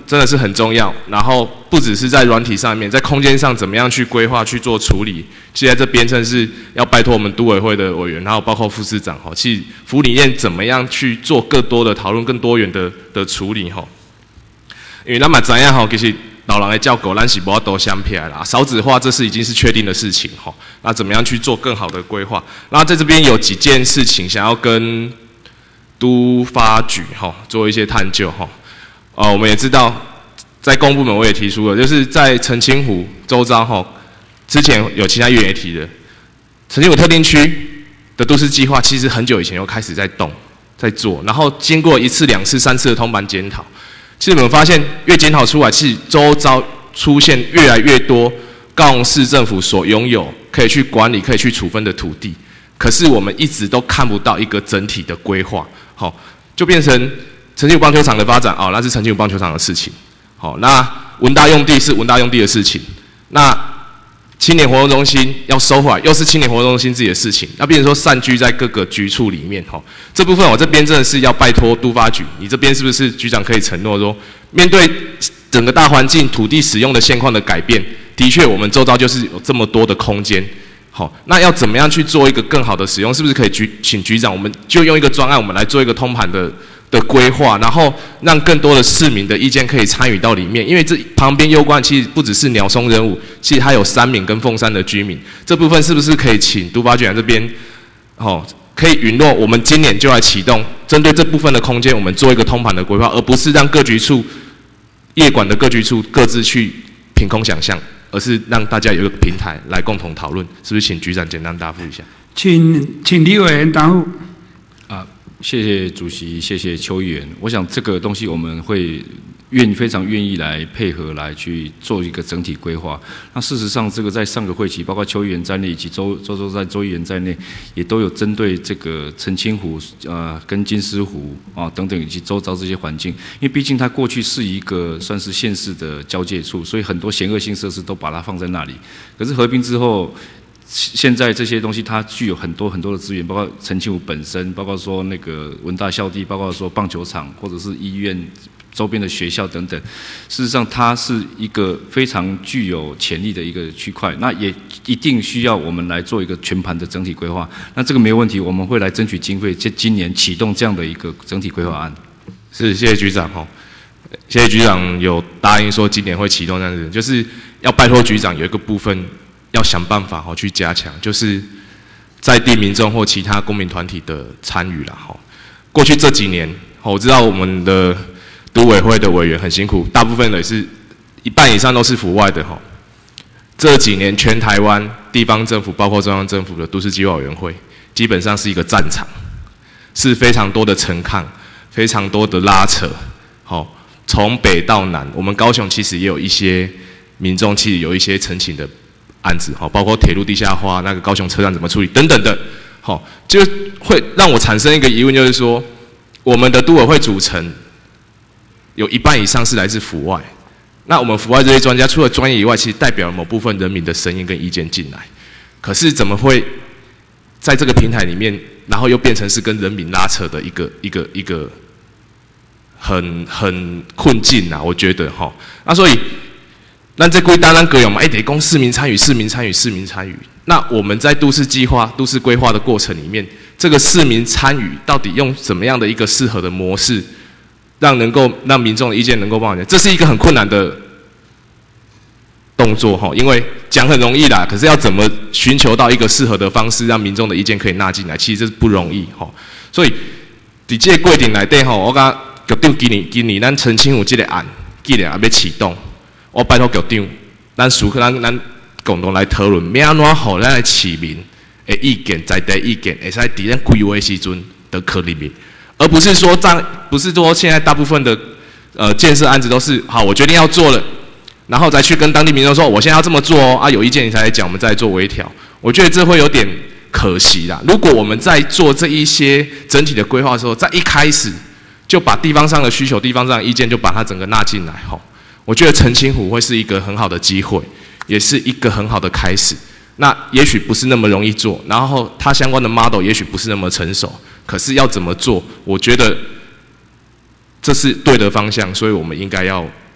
真的是很重要。然后不只是在软体上面，在空间上怎么样去规划去做处理，其实在这边真的是要拜托我们都委会的委员，然后包括副市长哈，其实服务理念怎么样去做更多的讨论、更多元的的处理哈。因为咱嘛知影吼，其实老人的照顾，咱是无法度相撇啦。少子化这是已经是确定的事情吼。那怎么样去做更好的规划？那在这边有几件事情想要跟都发局吼做一些探究吼。哦，我们也知道，在公部门我也提出了，就是在澄清湖周遭吼，之前有其他议员也提的，澄清湖特定区的都市计划，其实很久以前就开始在动在做，然后经过一次、两次、三次的通盘检讨。其实我们发现，越检讨出来，其实周遭出现越来越多高雄市政府所拥有可以去管理、可以去处分的土地，可是我们一直都看不到一个整体的规划，好，就变成澄清湖棒球场的发展，哦，那是澄清湖棒球场的事情，好，那文大用地是文大用地的事情，那青年活动中心要收回来，又是青年活动中心自己的事情，那变成说散居在各个局处里面，哈，这部分我这边真的是要拜托都发局，你这边是不是局长可以承诺说，面对整个大环境土地使用的现况的改变，的确我们周遭就是有这么多的空间，好，那要怎么样去做一个更好的使用？是不是可以局请局长，我们就用一个专案，我们来做一个通盘的的规划，然后让更多的市民的意见可以参与到里面，因为这旁边攸关其实不只是鸟松人武，其实还有三闽跟凤山的居民，这部分是不是可以请都发局长这边，哦，可以允诺我们今年就来启动，针对这部分的空间，我们做一个通盘的规划，而不是让各局处业管的各局处各自去凭空想象，而是让大家有一个平台来共同讨论，是不是？请局长简单答复一下。 请请李委员答复。 啊，谢谢主席，谢谢邱议员。我想这个东西我们会愿非常愿意来配合来去做一个整体规划。那事实上，这个在上个会期，包括邱议员在内以及周周周在周议员在内，也都有针对这个澄清湖啊、跟金丝湖啊等等以及周遭这些环境，因为毕竟它过去是一个算是县市的交界处，所以很多险恶性设施都把它放在那里。可是合并之后，现在这些东西它具有很多很多的资源，包括澄清湖本身，包括说那个文大校地，包括说棒球场或者是医院周边的学校等等。事实上，它是一个非常具有潜力的一个区块，那也一定需要我们来做一个全盘的整体规划。那这个没有问题，我们会来争取经费，在今年启动这样的一个整体规划案。 是，谢谢局长哈，谢谢局长有答应说今年会启动这样子，就是要拜托局长有一个部分。要想办法哈去加强，就是在地民众或其他公民团体的参与啦哈。过去这几年，我知道我们的都委会的委员很辛苦，大部分的是一半以上都是府外的哈。这几年全台湾地方政府，包括中央政府的都市计划委员会，基本上是一个战场，是非常多的陈抗，非常多的拉扯。好，从北到南，我们高雄其实也有一些民众，其实有一些陈情的案子，好，包括铁路地下化、那个高雄车站怎么处理等等的，好，就会让我产生一个疑问，就是说，我们的都委会组成有一半以上是来自府外，那我们府外这些专家，除了专业以外，其实代表了某部分人民的声音跟意见进来，可是怎么会在这个平台里面，然后又变成是跟人民拉扯的一个一个一个很很困境啊？我觉得哈，那所以。那这归当然各有嘛，哎，得供市民参与，市民参与，市民参与。那我们在都市计划、都市规划的过程里面，这个市民参与到底用怎么样的一个适合的模式，让能够让民众的意见能够帮忙？这是一个很困难的动作哈，因为讲很容易啦，可是要怎么寻求到一个适合的方式，让民众的意见可以纳进来，其实这是不容易哈。所以在这个规定内底吼，我讲局长今年今年咱澄清有这个案，既然也要启动。我拜托局长，咱属咱咱共同来讨论，要安怎好咱的市民的意见、在地意见，会使伫咱规划的时阵得可里面，而不是说在不是说现在大部分的呃建设案子都是好，我决定要做了，然后再去跟当地民众说，我现在要这么做哦，啊有意见你才来讲，我们再做微调。我觉得这会有点可惜啦。如果我们在做这一些整体的规划的时候，在一开始就把地方上的需求、地方上的意见就把它整个纳进来，吼。我觉得澄清湖会是一个很好的机会，也是一个很好的开始。那也许不是那么容易做，然后它相关的 model 也许不是那么成熟，可是要怎么做，我觉得这是对的方向，所以我们应该要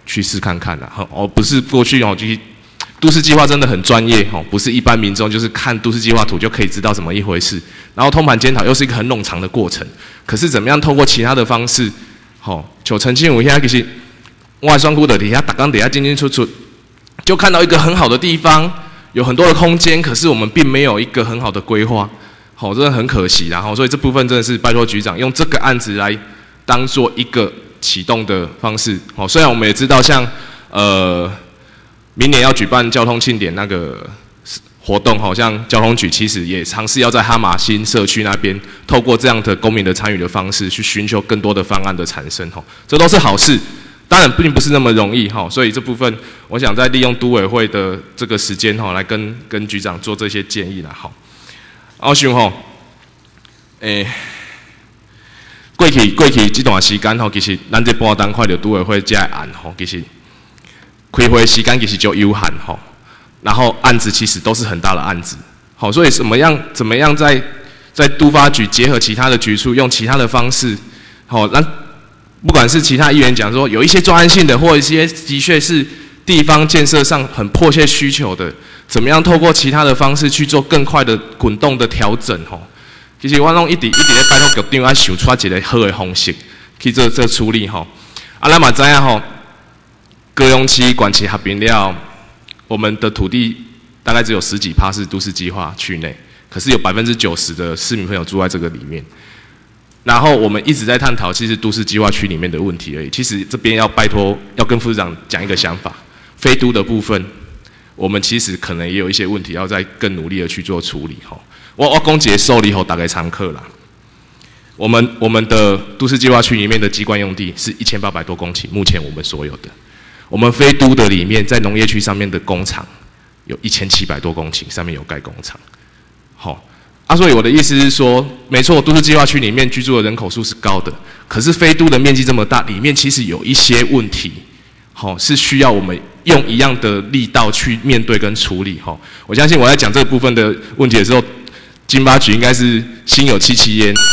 去试看看啦，哦，不是过去哦，就是都市计划真的很专业哦，不是一般民众就是看都市计划图就可以知道怎么一回事。然后通盘检讨又是一个很冗长的过程，可是怎么样透过其他的方式，哦，像陈庆武现在其实外双股的底下打钢底下进进出出，就看到一个很好的地方，有很多的空间，可是我们并没有一个很好的规划，好，真的很可惜啦。然后所以这部分真的是拜托局长用这个案子来当做一个启动的方式。好，虽然我们也知道像呃明年要举办交通庆典那个活动，好像交通局其实也尝试要在哈马新社区那边，透过这样的公民的参与的方式，去寻求更多的方案的产生。哈，这都是好事。当然并不是那么容易哈，所以这部分我想再利用都委会的这个时间哈，来跟跟局长做这些建议啦。好，我想吼，诶、欸，过去过去这段时间吼，其实咱这半当看到都委会这个案吼，其实开会时间其实就有限吼，然后案子其实都是很大的案子，好，所以怎么样怎么样在在都发局结合其他的局处，用其他的方式，好让。不管是其他议员讲说有一些专案性的，或一些的确是地方建设上很迫切需求的，怎么样透过其他的方式去做更快的滚动的调整吼？其实我拢一直一直在拜托局长要想出一个好的方式去做做处理吼。啊，咱嘛知影吼，高雄市管区合并了，我们的土地大概只有十几趴是都市计划区内，可是有百分之九十的市民朋友住在这个里面。然后我们一直在探讨，其实都市计划区里面的问题而已。其实这边要拜托，要跟副市长讲一个想法，非都的部分，我们其实可能也有一些问题要再更努力的去做处理哈。我我公结受理后大概常客啦。我们我们的都市计划区里面的机关用地是一千八百多公顷，目前我们所有的，我们非都的里面在农业区上面的工厂有一千七百多公顷，上面有盖工厂，好。啊，所以我的意思是说，没错，都市计划区里面居住的人口数是高的，可是非都的面积这么大，里面其实有一些问题，好、哦，是需要我们用一样的力道去面对跟处理。哈、哦，我相信我在讲这个部分的问题的时候，经发局应该是心有戚戚焉。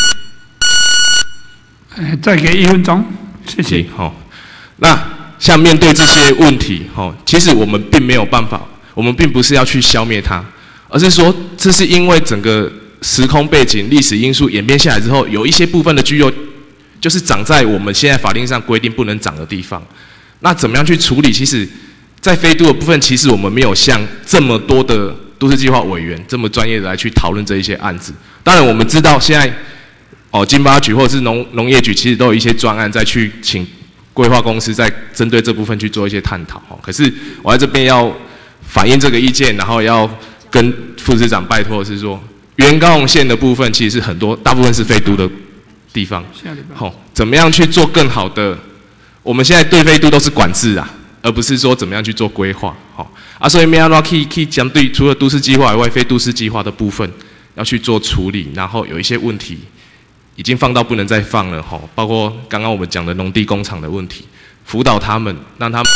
呃，再给一分钟，谢谢。 好、哦，那像面对这些问题，哈、哦，其实我们并没有办法，我们并不是要去消灭它，而是说，这是因为整个时空背景、历史因素演变下来之后，有一些部分的居有就是长在我们现在法令上规定不能长的地方。那怎么样去处理？其实，在非都的部分，其实我们没有像这么多的都市计划委员这么专业的来去讨论这一些案子。当然，我们知道现在哦，经发局或者是农农业局其实都有一些专案在去请规划公司在针对这部分去做一些探讨。可是我在这边要反映这个意见，然后要跟副市长拜托的是说。原高雄县的部分其实是很多，大部分是非都的地方。好、哦，怎么样去做更好的？我们现在对非都都是管制啊，而不是说怎么样去做规划。好、哦，啊，所以没有可以可以针对除了都市计划以外，非都市计划的部分要去做处理，然后有一些问题已经放到不能再放了。哈、哦，包括刚刚我们讲的农地工厂的问题，辅导他们，让他们。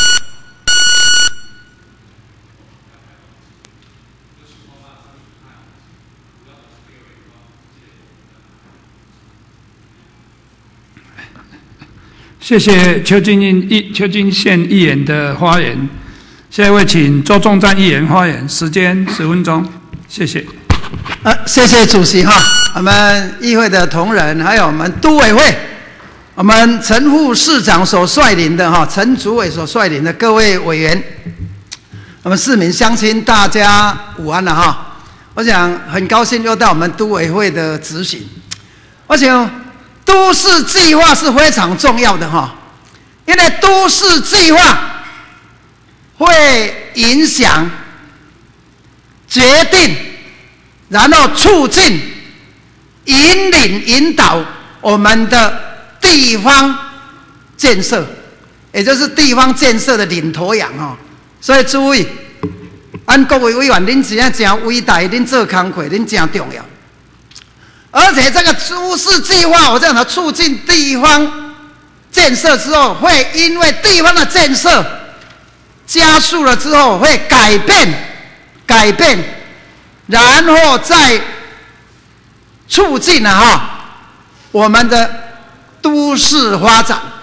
谢谢邱金议邱金县议员的发言，下一位请周仲赞议员发言，时间十分钟，谢谢。 呃，谢谢主席哈，我们议会的同仁，还有我们都委会，我们陈副市长所率领的哈，陈主委所率领的各位委员，我们市民乡亲大家午安了哈。我想很高兴又到我们都委会的执行，我想。都市计划是非常重要的哈，因为都市计划会影响、决定，然后促进、引领、引导我们的地方建设，也就是地方建设的领头羊哈。所以注意，按各位委员，您真正真伟大，您做工作，您真重要。而且这个都市计划，我讲的促进地方建设之后，会因为地方的建设加速了之后，会改变、改变，然后再促进了哈我们的都市发展。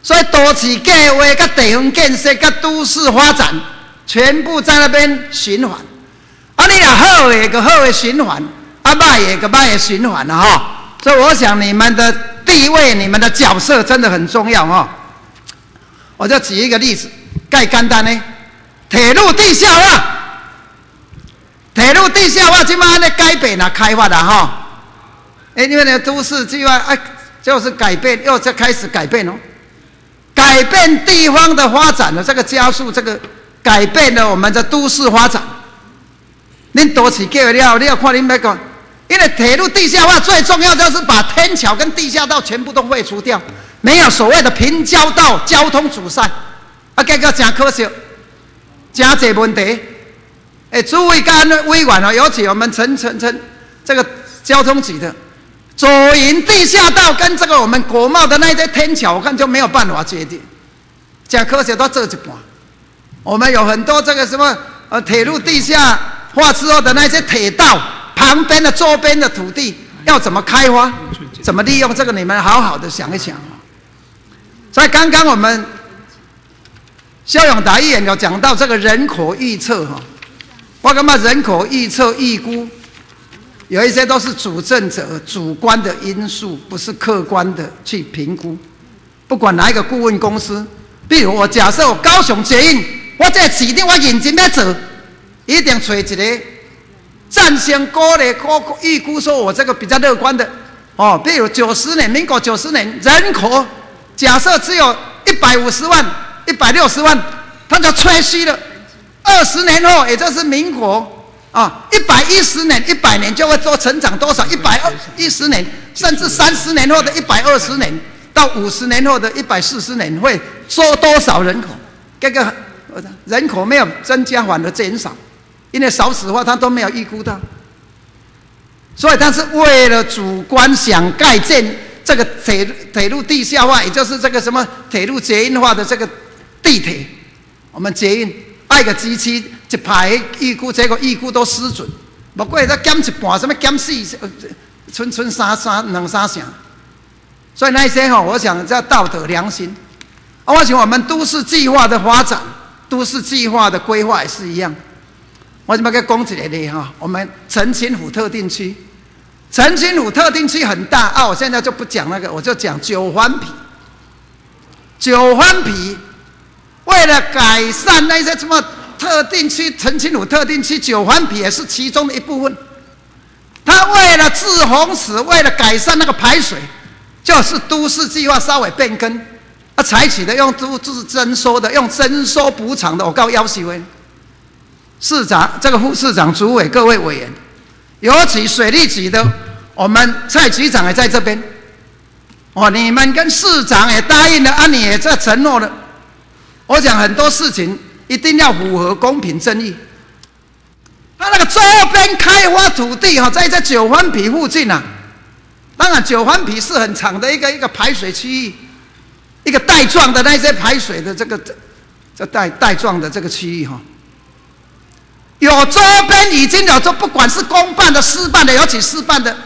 所以都市计划、甲地方建设、甲都市发展，全部在那边循环。啊，你若好的个好的循环，啊歹的个歹的循环啊哈。所以我想你们的地位、你们的角色真的很重要哈。我就举一个例子，介简单呢，铁路地下化。铁路地下化即马咧改变啦、开发啦哈，哎，因为呢都市计划哎，就是改变，又在开始改变哦，改变地方的发展的这个加速，这个改变了我们的都市发展。恁都市计划了，你要看恁要讲，因为铁路地下化最重要就是把天桥跟地下道全部都废除掉，没有所谓的平交道交通阻塞，啊，结果真可惜，真侪问题。哎，诸位干委员啊，尤其我们陈陈陈这个交通局的左营地下道跟这个我们国贸的那些天桥，我看就没有办法决定，讲科学都做一半。我们有很多这个什么呃铁路地下化之后的那些铁道旁边的周边的土地要怎么开发，怎么利用，这个你们好好的想一想。所以刚刚我们肖永达议员有讲到这个人口预测哈。我感觉人口预测预估，有一些都是主政者主观的因素，不是客观的去评估。不管哪一个顾问公司，比如我假设我高雄捷运，我这市定我认真要做，一定找一个战胜高的高预估，说我这个比较乐观的哦。比如九十年，民国九十年人口假设只有一百五十万、一百六十万，他就吹嘘了。二十年后，也就是民国啊，一百一十年、一百年就会做成长多少？一百一十年，甚至三十年后的一百二十年，到五十年后的一百四十年会说多少人口？这个人口没有增加，反而减少，因为少子化他都没有预估到，所以他是为了主观想盖建这个铁铁路地下化，也就是这个什么铁路捷运化的这个地铁，我们捷运。爱个机器一排预估，结果预估都失准，不过再减一半，什么减四，剩剩三三两三成，所以那些哈，我想叫道德良心。啊，我想我们都市计划的发展，都市计划的规划也是一样。我怎么给讲一个呢？哈，我们澄清湖特定区，澄清湖特定区很大啊，我现在就不讲那个，我就讲九环皮，九环皮。为了改善那些什么特定区，澄清湖特定区九环皮也是其中的一部分。他为了治洪池，为了改善那个排水，就是都市计划稍微变更，啊，采取的用都是征收的，用征收补偿的。我告要求市长、这个副市长、主委、各位委员，尤其水利局的我们蔡局长也在这边。哦，你们跟市长也答应了，啊，你也在承诺了。我讲很多事情一定要符合公平正义。他那个周边开发土地哈，在这九环皮附近啊，当然九环皮是很长的一个一个排水区域，一个带状的那些排水的这个这这带带状的这个区域哈，有周边已经有这不管是公办的、私办的，尤其私办的，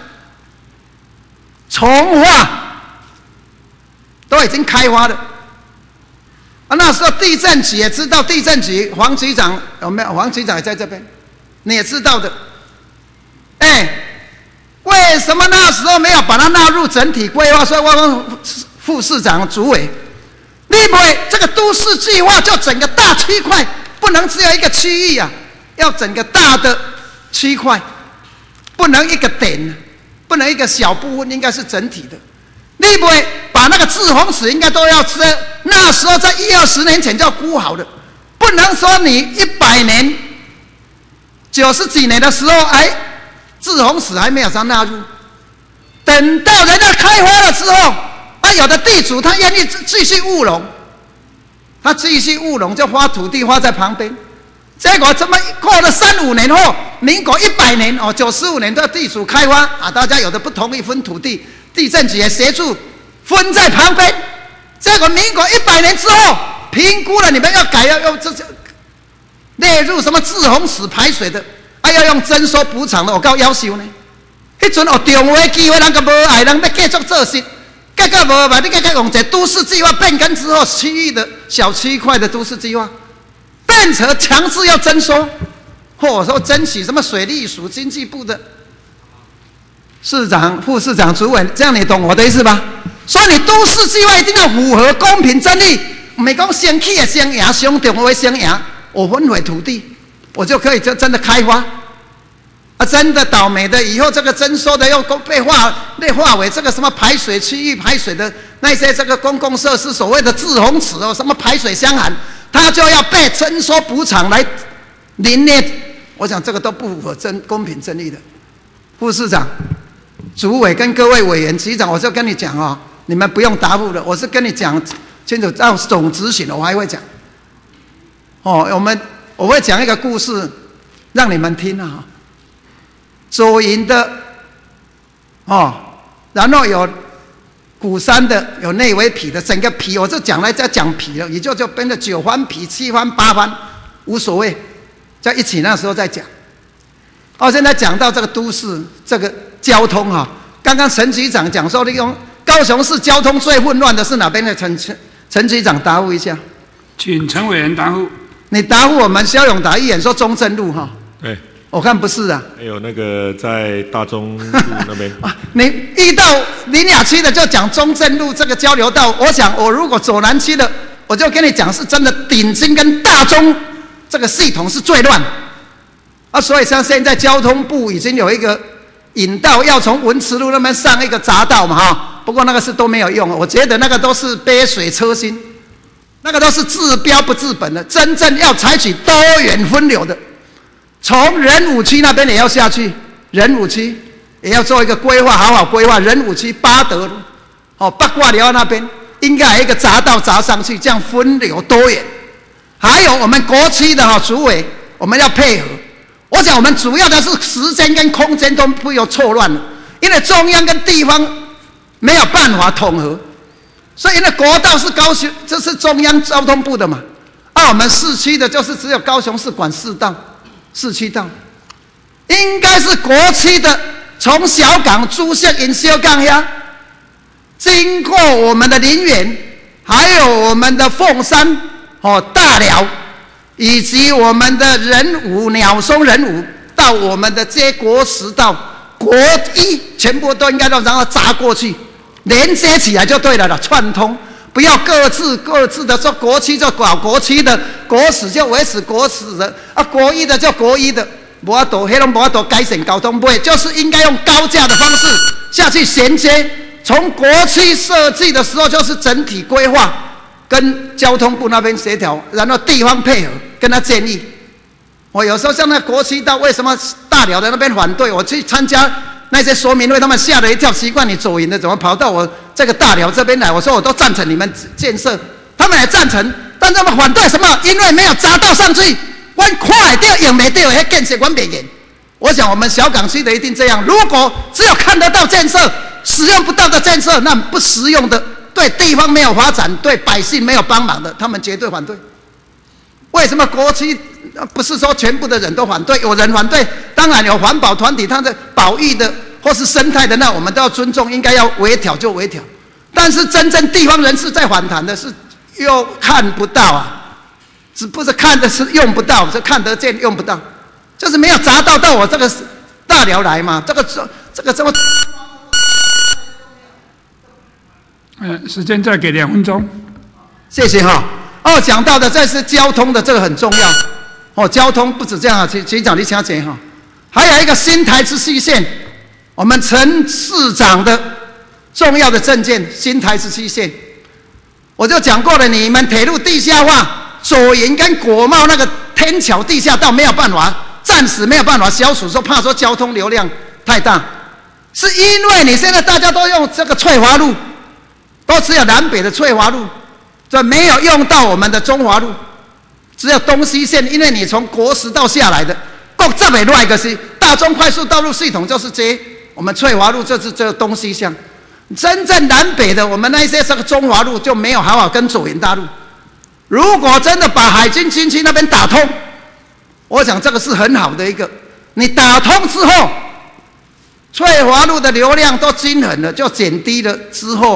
从化都已经开发了。啊，那时候地震局也知道，地震局黄局长有没有？黄局长也在这边，你也知道的。哎，为什么那时候没有把它纳入整体规划？所以我问副市长、主委，你不会这个都市计划就整个大区块，不能只有一个区域啊，要整个大的区块，不能一个点，不能一个小部分，应该是整体的。你不会把那个滞洪池应该都要是那时候在一二十年前就估好的，不能说你一百年、九十几年的时候，哎，滞洪池还没有上纳入，等到人家开发了之后，啊，有的地主他愿意继续务农，他继续务农就花土地花在旁边，结果怎么过了三五年后，民国一百年哦，九十五年的地主开发啊，大家有的不同意分土地。地震局也协助分在旁边，结果民国一百年之后评估了，你们要改要用这列入什么滞洪池排水的，啊要用征收补偿的，我告要求呢。迄阵有重话机会，人个无爱，人要继续做事，结改革无吧？你改革用这都市计划变更之后，区域的小区块的都市计划，变成强制要征收，或者说争取什么水利署、经济部的市长、副市长、主委，这样你懂我的意思吧？所以你都市计划一定要符合公平正义，不是讲先起的先赢，上重要的先赢，我分回土地，我就可以真真的开发。啊，真的倒霉的，以后这个征收的又被划被划为这个什么排水区域排水的那些这个公共设施，所谓的滞洪池哦，什么排水箱涵，它就要被征收补偿来凌虐。我想这个都不符合真公平正义的。副市长、主委跟各位委员、局长，我就跟你讲哦，你们不用答复了，我是跟你讲清楚，到总执行了我还会讲。哦，我们我会讲一个故事让你们听啊。左营的哦，然后有鼓山的，有内围皮的，整个皮我就讲来再讲皮了，也就就变成九番皮、七番、八番，无所谓，在一起那时候再讲。哦，现在讲到这个都市这个交通哈、哦，刚刚陈局长讲说，利用高雄市交通最混乱的是哪边的？陈陈陈局长答复一下， 请陈委员答复。 你答复我们萧永达议员说中正路哈、哦。 对。 我看不是啊， 还有那个在大中路那边你遇到林雅区的就讲中正路这个交流道，我想我如果走南区的，我就跟你讲是真的顶金跟大中这个系统是最乱啊，所以像现在交通部已经有一个引道要从文慈路那边上一个匝道嘛哈，不过那个是都没有用，我觉得那个都是杯水车薪，那个都是治标不治本的，真正要采取多元分流的。从仁武区那边也要下去，仁武区也要做一个规划，好好规划。仁武区八德路，哦，八卦寮那边应该有一个匝道匝上去，这样分流多元。还有我们国区的哈主委，我们要配合。我想我们主要的是时间跟空间都不要错乱了，因为中央跟地方没有办法统合，所以呢国道是高雄，这是中央交通部的嘛，啊，我们市区的就是只有高雄市管市道。市区道应该是国区的，从小港、朱县、银修港呀，经过我们的林园，还有我们的凤山、哦大寮，以及我们的仁武、鸟松、仁武，到我们的接国十道、国一，全部都应该都让它砸过去，连接起来就对了了，串通。不要各自各自的说国区就搞国区的，国史就维持国史的，啊，国一的就国一的，无法度，黑龙无法度改善交通部，就是应该用高架的方式下去衔接。从国区设计的时候，就是整体规划，跟交通部那边协调，然后地方配合，跟他建议。我有时候像那国区道，为什么大寮的那边反对？我去参加那些说明会，他们吓了一跳，奇怪你左营的怎么跑到我这个大寮这边来？我说我都赞成你们建设，他们也赞成，但他们反对什么？因为没有匝道上去，我看得到用没到的建设我袂演。我想我们小港区的一定这样，如果只有看得到建设，使用不到的建设，那不实用的，对地方没有发展，对百姓没有帮忙的，他们绝对反对。为什么国区不是说全部的人都反对？有人反对，当然有环保团体，他的保育的或是生态的，那我们都要尊重，应该要微调就微调。但是真正地方人士在反弹的是又看不到啊，只不是看的是用不到，是看得见用不到，就是没有匝道到我这个大寮来嘛，这个这个这么。 嗯，时间再给两分钟。 谢谢哈。哦，讲到的这是交通的，这个很重要。哦，交通不止这样啊，局局长你请讲哈。还有一个新台支西线，我们陈市长的重要的政见，新台支西线，我就讲过了，你们铁路地下化，左营跟国贸那个天桥地下道没有办法，暂时没有办法消除，说怕说交通流量太大，是因为你现在大家都用这个翠华路，都只有南北的翠华路。这没有用到我们的中华路，只有东西线，因为你从国十道下来的，国这边另一个是大中快速道路系统，就是接我们翠华路，就是这东西向。真正南北的，我们那些这个中华路就没有好好跟左营大路。如果真的把海军军区那边打通，我想这个是很好的一个。你打通之后，翠华路的流量都均衡了，就减低了之后。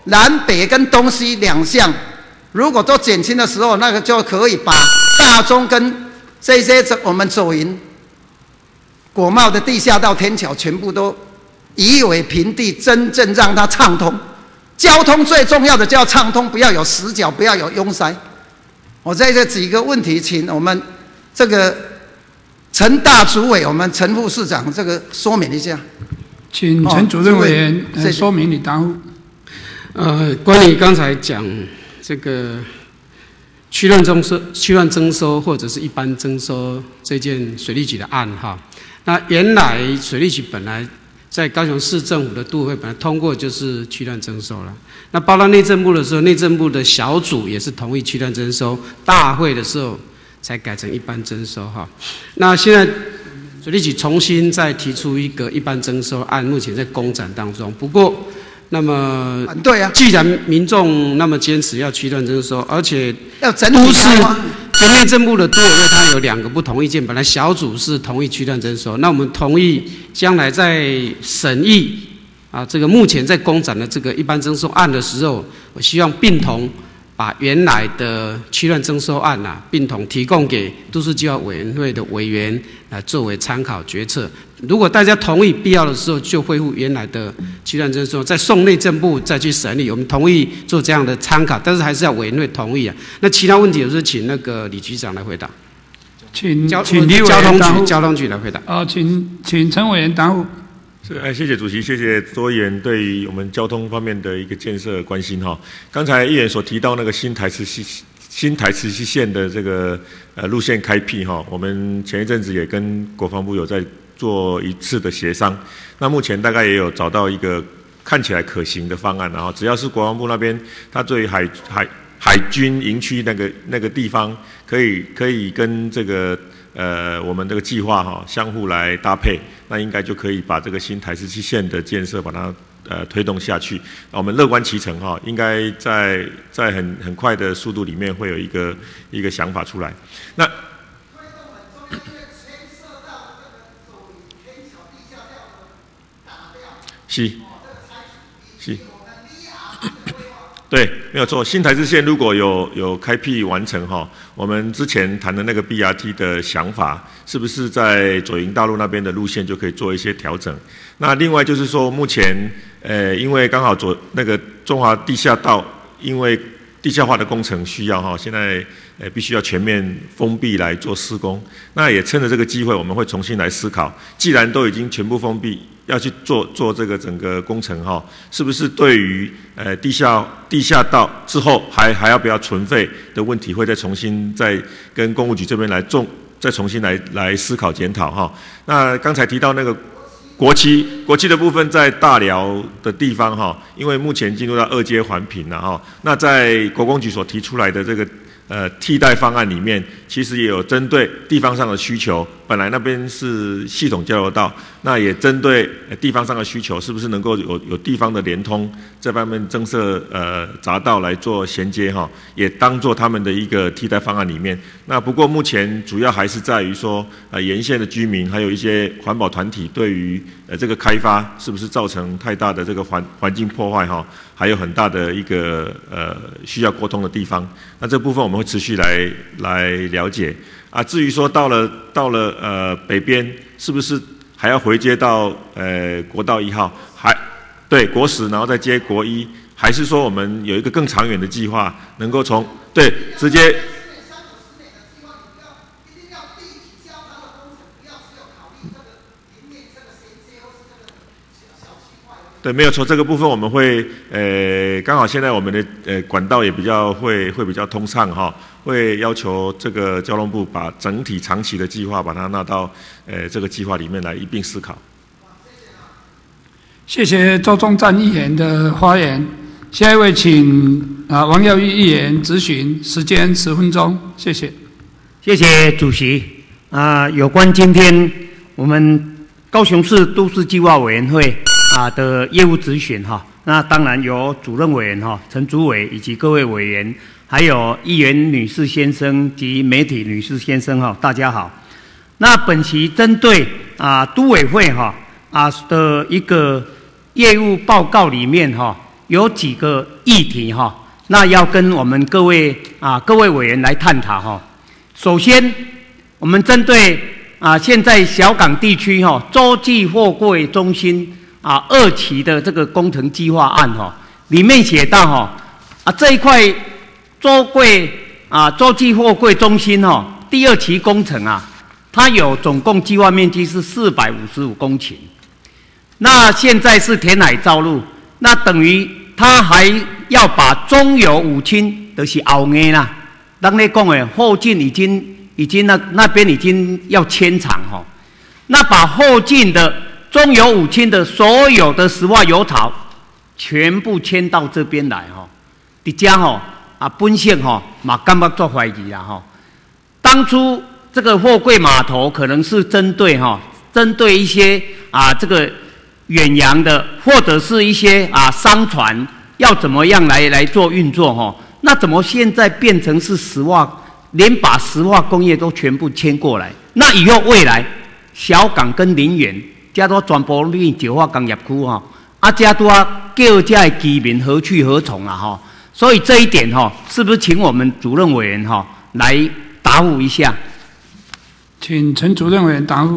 南北跟东西两项，如果都减轻的时候，那个就可以把大中跟这些我们左营、国贸的地下道天桥全部都夷为平地，真正让它畅通。交通最重要的就要畅通，不要有死角，不要有拥塞。我在这几个问题，请我们这个陈大主委，我们陈副市长这个说明一下。 请陈主任委员、哦、说明你答复。 呃，关于刚才讲这个区段征收、区段征收或者是一般征收这件水利局的案哈，那原来水利局本来在高雄市政府的都会本来通过就是区段征收了，那报到内政部的时候，内政部的小组也是同意区段征收，大会的时候才改成一般征收哈。那现在水利局重新再提出一个一般征收案，目前在公展当中。不过，那么反对啊， 既然民众那么坚持要区段征收，而且要整体开发， 跟内政部的都委会它有两个不同意见，本来小组是同意区段征收，那我们同意将来在审议啊这个目前在公展的这个一般征收案的时候，我希望并同把原来的区段征收案啊并同提供给都市计划委员会的委员来作为参考决策。如果大家同意，必要的时候就恢复原来的区段征收，再送内政部再去审理。我们同意做这样的参考，但是还是要委员会同意啊。那其他问题，我是请那个李局长来回答。 请交请李委员交通答复局交通局来回答。 哦，请请陈委员答复。 是，哎，谢谢主席，谢谢多议员对于我们交通方面的一个建设关心哈。刚才议员所提到那个新台磁溪新台磁溪线的这个呃路线开辟哈，我们前一阵子也跟国防部有在做一次的协商，那目前大概也有找到一个看起来可行的方案，然后只要是国防部那边，他对于海海海军营区那个那个地方，可以可以跟这个呃我们这个计划哈相互来搭配，那应该就可以把这个新台磁溪线的建设把它呃推动下去。我们乐观其成哈，应该在在很很快的速度里面会有一个一个想法出来。那是是，对，没有错。新台支线如果有有开辟完成哈，我们之前谈的那个 B R T 的想法，是不是在左营大路那边的路线就可以做一些调整？那另外就是说，目前呃，因为刚好左那个中华地下道，因为地下化的工程需要哈，现在呃必须要全面封闭来做施工。那也趁着这个机会，我们会重新来思考，既然都已经全部封闭，要去做做这个整个工程哈，是不是对于呃地下地下道之后还还要不要存废的问题，会再重新再跟公务局这边来重再重新来来思考检讨哈。那刚才提到那个国旗，国旗的部分在大寮的地方哈，因为目前进入到二阶环评了哈，那在国工局所提出来的这个呃替代方案里面，其实也有针对地方上的需求，本来那边是系统交流道，那也针对地方上的需求，是不是能够有有地方的联通这方面增设呃匝道来做衔接哈，也当做他们的一个替代方案里面。那不过目前主要还是在于说呃沿线的居民还有一些环保团体对于呃这个开发是不是造成太大的这个环环境破坏哈，还有很大的一个呃需要沟通的地方。那这部分我们会持续来来了解啊。至于说到了到了呃北边是不是还要回接到呃国道一号，还对国十，然后再接国一，还是说我们有一个更长远的计划，能够从对直接。对，没有错，这个部分我们会，呃，刚好现在我们的呃管道也比较会会比较通畅哈，会要求这个交通部把整体长期的计划把它纳到呃这个计划里面来一并思考。 谢谢周宗赞议员的发言，下一位请啊王耀玉议员质询，时间十分钟，谢谢。 谢谢主席啊、呃，有关今天我们高雄市都市计划委员会。啊的业务质询哈，那当然由主任委员哈陈主委以及各位委员，还有议员女士先生及媒体女士先生哈，大家好。那本期针对啊都委会哈啊的一个业务报告里面哈， 有几个议题哈，那要跟我们各位啊各位委员来探讨哈。首先，我们针对啊现在小港地区哈洲际货柜中心啊二期的这个工程计划案哈，里面写到哈啊这一块洲柜啊洲际货柜中心哈第二期工程啊，它有总共计划面积是四百五十五公顷。那现在是填海造陆，那等于他还要把中油五轻，就是后面啦。咱咧讲的后进已经已经那那边已经要迁厂吼，那把后进的中油五轻的所有的石化油槽全部迁到这边来吼，伫遮吼啊本县吼嘛感觉做怀疑啦吼。当初这个货柜码头可能是针对哈针对一些啊这个。远洋的或者是一些啊商船要怎么样来来做运作哈？那怎么现在变成是石化，连把石化工业都全部迁过来？那以后未来小港跟林园，加多全部变石化工业区哈，啊加多叫这的居民何去何从啊哈？所以这一点哈，是不是请我们主任委员哈来答复一下？ 请陈主任委员答复。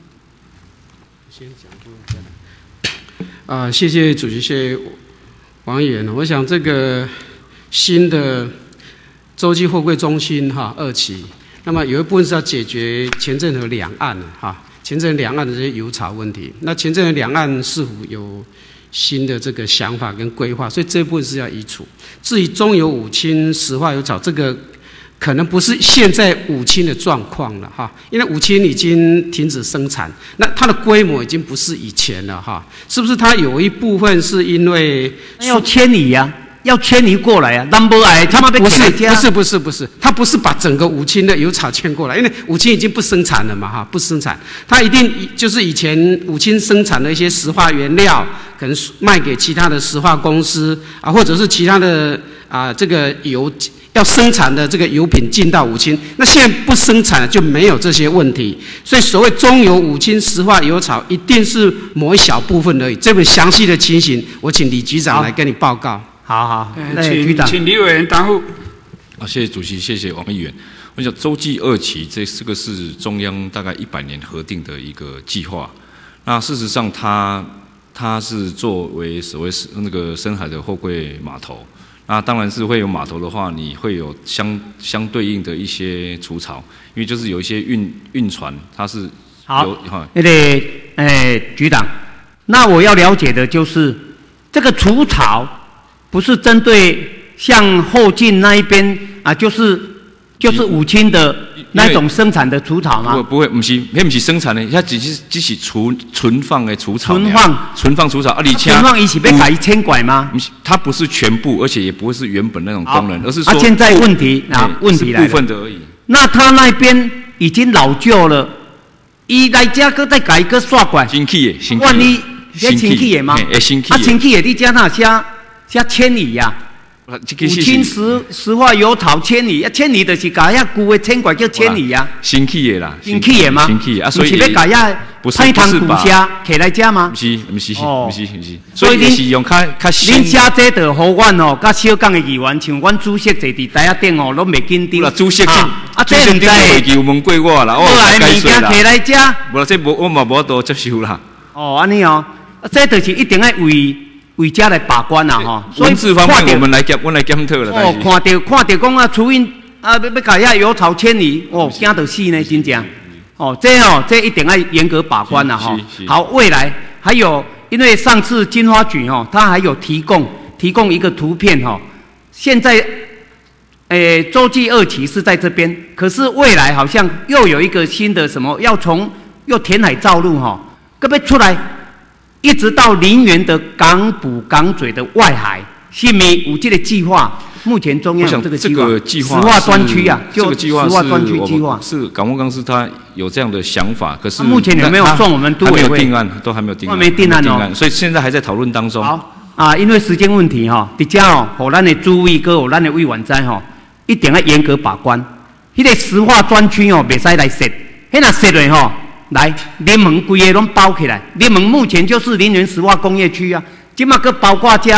啊、呃，谢谢主席，谢谢王议员。我想这个新的洲际货柜中心哈二期，那么有一部分是要解决前镇和两岸哈，前镇两岸的这些油槽问题。那前镇和两岸是否有新的这个想法跟规划？所以这部分是要移除。至于中油五轻石化油槽这个。可能不是现在五轻的状况了哈，因为五轻已经停止生产，那它的规模已经不是以前了哈，是不是？它有一部分是因为要迁移呀、啊，要迁移过来啊，南部来他们被不是不是不是不是，它不是把整个五轻的油槽迁过来，因为五轻已经不生产了嘛哈，不生产，它一定就是以前五轻生产的一些石化原料，可能卖给其他的石化公司啊，或者是其他的啊这个油。要生产的这个油品进到五轻，那现在不生产了就没有这些问题，所以所谓中油五轻石化油槽一定是某一小部分而已。这个详细的情形，我请李局长来跟你报告。 好好， 呃、请请李委员答复。 啊，谢谢主席，谢谢王议员。我想洲际二期这这个是中央大概一百年核定的一个计划，那事实上它它是作为所谓那个深海的货柜码头。那当然是会有码头的话，你会有相相对应的一些除槽，因为就是有一些运运船，它是好，那个诶局长，那我要了解的就是这个除槽不是针对像后进那一边啊，就是就是五轻的那种生产的除草吗？ 不会，不会，不是，那不是生产的，它只是只是存存放的除草。 存放， 存放除草，啊，而且存放一起被改迁拐吗？ 它不是全部，而且也不会是原本那种功能，而是说， 啊，现在问题啊，问题来了， 部分的而已。 那他那边已经老旧了，伊来家搁再改个刷拐， 新起的，新起的， 万一新起的吗？ 会新起的， 啊，新起的，你家那写写迁移呀？五轻石石化油槽迁移，啊，迁移就是改遐旧的迁拐叫迁移啊。 新起的啦， 新起的吗？ 新起的啊，所以不是要改遐派汤古虾起来吃吗？ 不是，不是，不是，不是。 所以你是用较较新。 恁写这着互阮哦，甲小港的议员，像阮主席坐伫台仔顶哦，拢袂紧张。 啦，主席啊， 啊，这唔知会记有问过我啦，我该说啦。起来吃， 无这无我嘛无多接受啦。 哦，安尼哦，这就是一定要为。为家来把关啦吼， 所以文字方面我们来检，我来检讨了。 哦，看到看到讲啊，除运啊，要要改遐油槽迁移，哦，惊到死呢，真正。哦，这哦，这一定要严格把关啦哈。好，未来还有，因为上次金花局哦，它还有提供提供一个图片哈。现在，诶，洲际二期是在这边，可是未来好像又有一个新的什么，要从又填海造陆哈，可不可以出来？一直到林园的港埔港嘴的外海，是咪有这个计划？目前中央有这个计划， 计划石化专区啊， 这个计划石化专区计划是港务公司他有这样的想法，可是目前有没有送我们都委会？ 还没有定案，都还没有定案， 还没定案哦， 所以现在还在讨论当中。 好啊，因为时间问题哈，伫遮哦，互咱的诸位哥，互咱的委员知吼，一定要严格把关。迄个石化专区哦，袂使来设，迄若设嘞吼。来，林门规个拢包起来。林门目前就是林园石化工业区啊，即马佮包括遮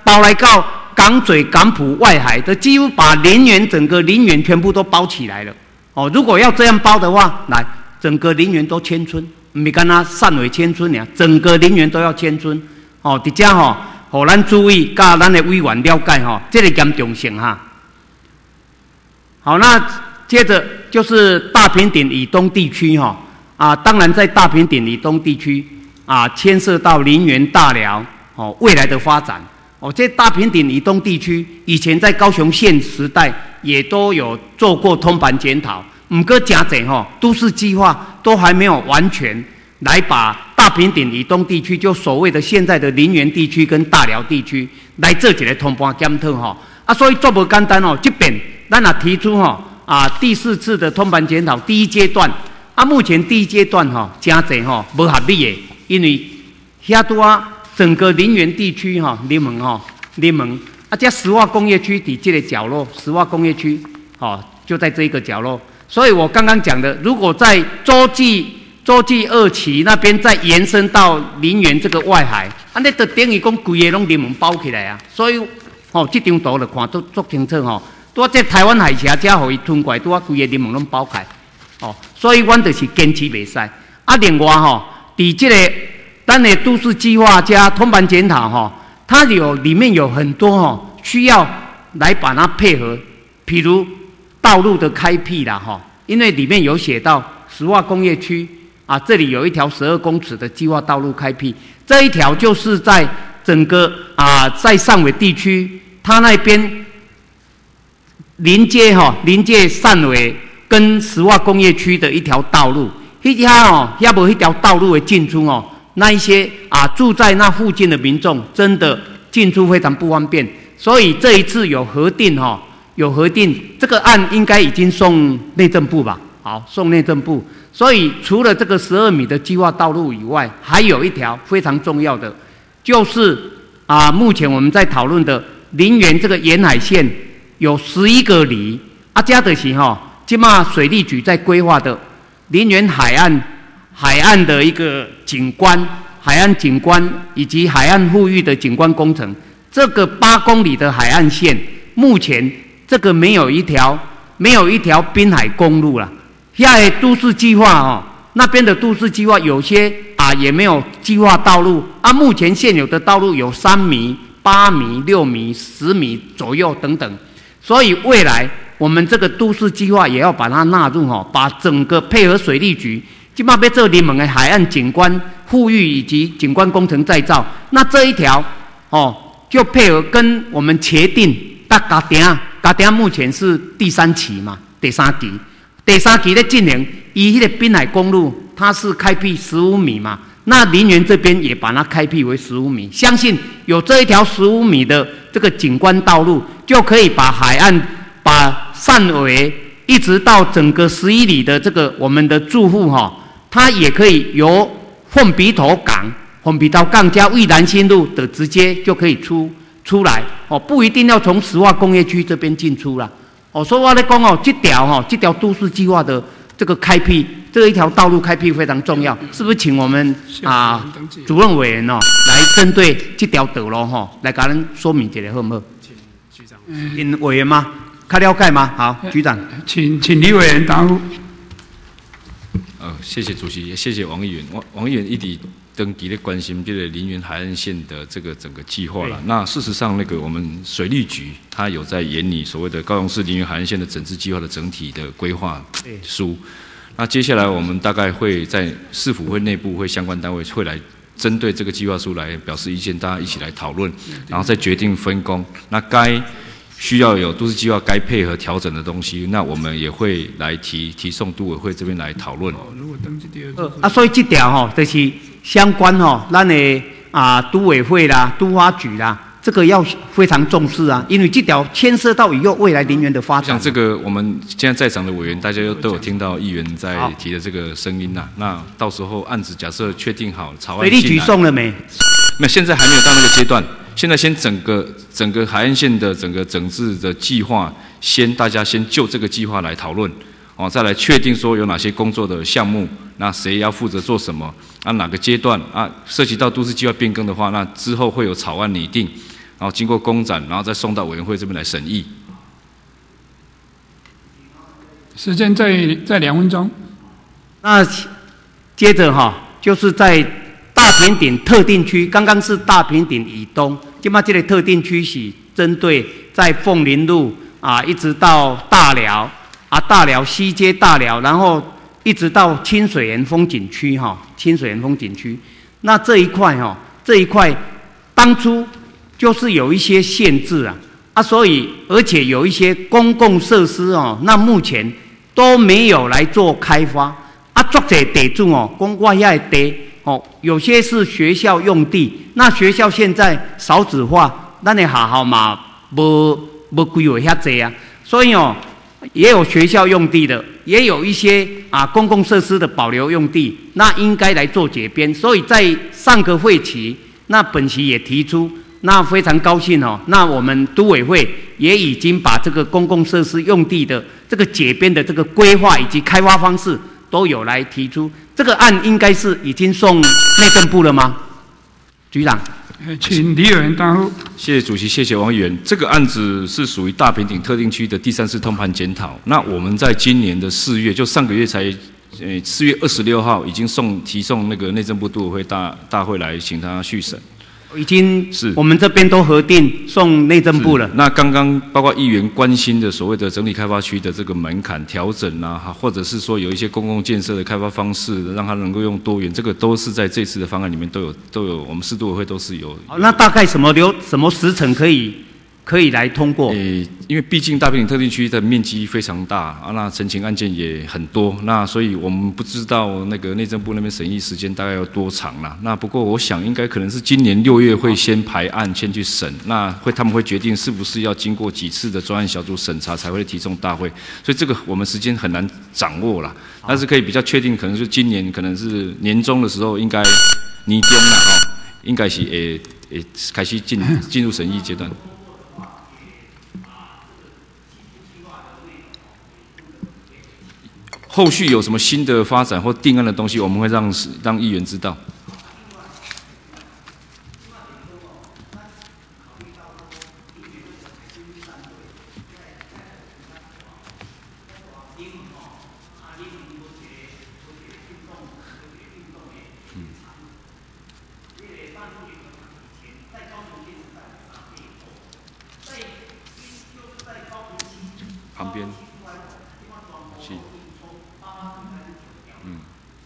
包来到港嘴、港埔、外海的，几乎把林园整个林园全部都包起来了。哦，如果要这样包的话，来整个林园都迁村，唔是干那汕尾迁村呀，整个林园都要迁村。哦，伫遮吼，互咱注意，甲咱的委员了解吼，这个严重性哈。好，那接着就是大坪顶以东地区哈啊，当然在大坪顶以东地区啊，牵涉到林园大寮哦未来的发展哦。这大坪顶以东地区以前在高雄县时代也都有做过通盘检讨，唔过真济吼，都市计划都还没有完全来把大坪顶以东地区，就所谓的现在的林园地区跟大寮地区来做一个通盘检讨吼啊，所以做不简单哦，这边。咱也提出吼啊第四次的通盘检讨第一阶段啊，目前第一阶段吼真侪吼无合理的，因为遐拄啊整个林园地区吼，林门吼林门啊，这石化工业区伫这个角落，石化工业区哦就在这一个角落，所以我刚刚讲的，如果在洲际洲际二期那边再延伸到林园这个外海，啊，那就等于讲规个拢林门包起来啊，所以哦这张图就看都足清楚吼。拄在台湾海峡，才互伊吞过来，拄啊规个林门拢包开，哦，所以阮就是坚持袂使。啊，另外吼，伫即个咱的都市计划加通盘检讨吼，它有里面有很多吼需要来把它配合，譬如道路的开辟啦吼，因为里面有写到石化工业区啊，这里有一条十二公尺的计划道路开辟，这一条就是在整个啊在汕尾地区，它那边。临接哈，临接汕尾跟石化工业区的一条道路，迄遐哦，遐无迄条道路的进出哦，那一些啊住在那附近的民众真的进出非常不方便，所以这一次有核定哈，有核定这个案应该已经送内政部吧，好送内政部，所以除了这个十二米的计划道路以外，还有一条非常重要的，就是啊目前我们在讨论的林园这个沿海线。有十一个里，啊，加的是吼，即马水利局在规划的林园海岸海岸的一个景观、海岸景观以及海岸护育的景观工程，这个八公里的海岸线，目前这个没有一条没有一条滨海公路了。现在都市计划哦，那边的都市计划有些啊也没有计划道路，啊，目前现有的道路有三米、八米、六米、十米左右等等。所以未来我们这个都市计划也要把它纳入吼，把整个配合水利局，即马要做林门的海岸景观护育以及景观工程再造，那这一条哦就配合跟我们茄定大家丁家丁目前是第三期嘛，第三期第三期在进行，以迄个滨海公路它是开辟十五米嘛，那林园这边也把它开辟为十五米，相信有这一条十五米的这个景观道路。就可以把海岸、把汕尾一直到整个十一里的这个我们的住户哈，它也可以由凤鼻头港、凤鼻头港加蔚蓝新路的直接就可以出出来哦，不一定要从石化工业区这边进出啦。哦，所以我咧讲哦，这条哈，这条都市计划的这个开辟，这一条道路开辟非常重要，是不是？请我们啊主任委员哦来针对这条道路哈，来给咱说明一下好不好？请委员吗？较了解吗？好，局长， 请请李委员答复。 呃，谢谢主席，也谢谢王议员。王王议员一直登记咧关心这个林园海岸线的这个整个计划了。那事实上，那个我们水利局它有在研拟所谓的高雄市林园海岸线的整治计划的整体的规划书。那接下来我们大概会在市府会内部会相关单位会来针对这个计划书来表示意见，大家一起来讨论，然后再决定分工。那该需要有都市计划该配合调整的东西，那我们也会来提提送都委会这边来讨论。 如果登记第二呃啊，所以这条吼，就是相关吼，咱的啊都委会啦、都发局啦，这个要非常重视啊，因为这条牵涉到以后未来林园的发展。 像这个，我们现在在场的委员，大家都有听到议员在提的这个声音呐。那到时候案子假设确定好，草案水利局送了没？ 没，现在还没有到那个阶段。现在先整个整个海岸线的整个整治的计划，先大家先就这个计划来讨论，哦，再来确定说有哪些工作的项目，那谁要负责做什么，啊哪个阶段啊涉及到都市计划变更的话，那之后会有草案拟定， 然后经过公展，然后再送到委员会这边来审议。 时间在在两分钟。 那接着哈，就是在大坪顶特定区，刚刚是大坪顶以东，今嘛这个特定区是针对在凤林路啊，一直到大寮啊，大寮西街大寮，然后一直到清水岩风景区哈，清水岩风景区。那这一块哈，这一块当初就是有一些限制啊啊，所以而且有一些公共设施哦，那目前都没有来做开发啊，作者地主哦，讲我遐的地哦，有些是学校用地，那学校现在少子化，咱的学校嘛无无规划遐济啊，所以哦，也有学校用地的，也有一些啊公共设施的保留用地，那应该来做解编。所以在上个会期，那本期也提出，那非常高兴哦，那我们都委会也已经把这个公共设施用地的这个解编的这个规划以及开发方式都有来提出。这个案应该是已经送内政部了吗？局长， 请李委员答复。 谢谢主席，谢谢王议员。这个案子是属于大坪顶特定区的第三次通盘检讨。那我们在今年的四月，就上个月才，呃，四月二十六号已经送提送那个内政部都委会大大会来，请他续审。 已经是我们这边都核定送内政部了。 那刚刚包括议员关心的所谓的整体开发区的这个门槛调整啊，或者是说有一些公共建设的开发方式，让它能够用多元，这个都是在这次的方案里面都有都有，我们市都委会都是有。 好，那大概什么流什么时程可以可以来通过？ 诶，因为毕竟大坪顶特定区的面积非常大啊，那陈情案件也很多，那所以我们不知道那个内政部那边审议时间大概要多长啦。那不过我想应该可能是今年六月会先排案先去审，那会他们会决定是不是要经过几次的专案小组审查才会提送大会，所以这个我们时间很难掌握啦。但是可以比较确定，可能是今年可能是年中的时候应该年中啦哦，应该是诶诶开始进进入审议阶段。后续有什么新的发展或定案的东西，我们会让让议员知道。旁边。是。嗯。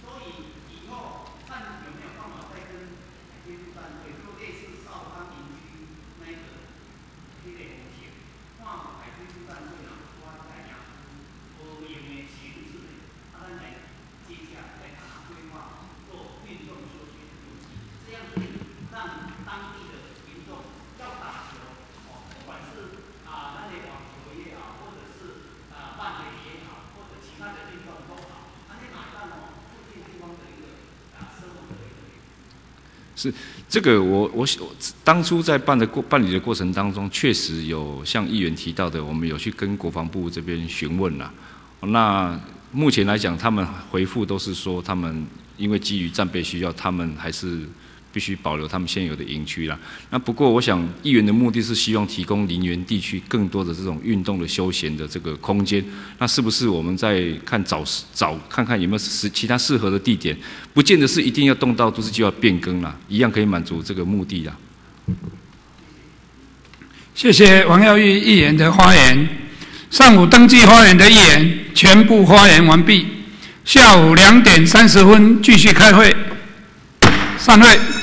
是这个我，我我当初在办的过办理的过程当中，确实有像议员提到的，我们有去跟国防部这边询问啦。那目前来讲，他们回复都是说，他们因为基于战备需要，他们还是必须保留他们现有的营区啦。那不过，我想议员的目的是希望提供林园地区更多的这种运动的休闲的这个空间。那是不是我们在看找找看看有没有其他适合的地点？不见得是一定要动到都市计划变更啦，一样可以满足这个目的啦。 谢谢王耀玉议员的发言。上午登记发言的议员全部发言完毕。下午两点三十分继续开会。散会。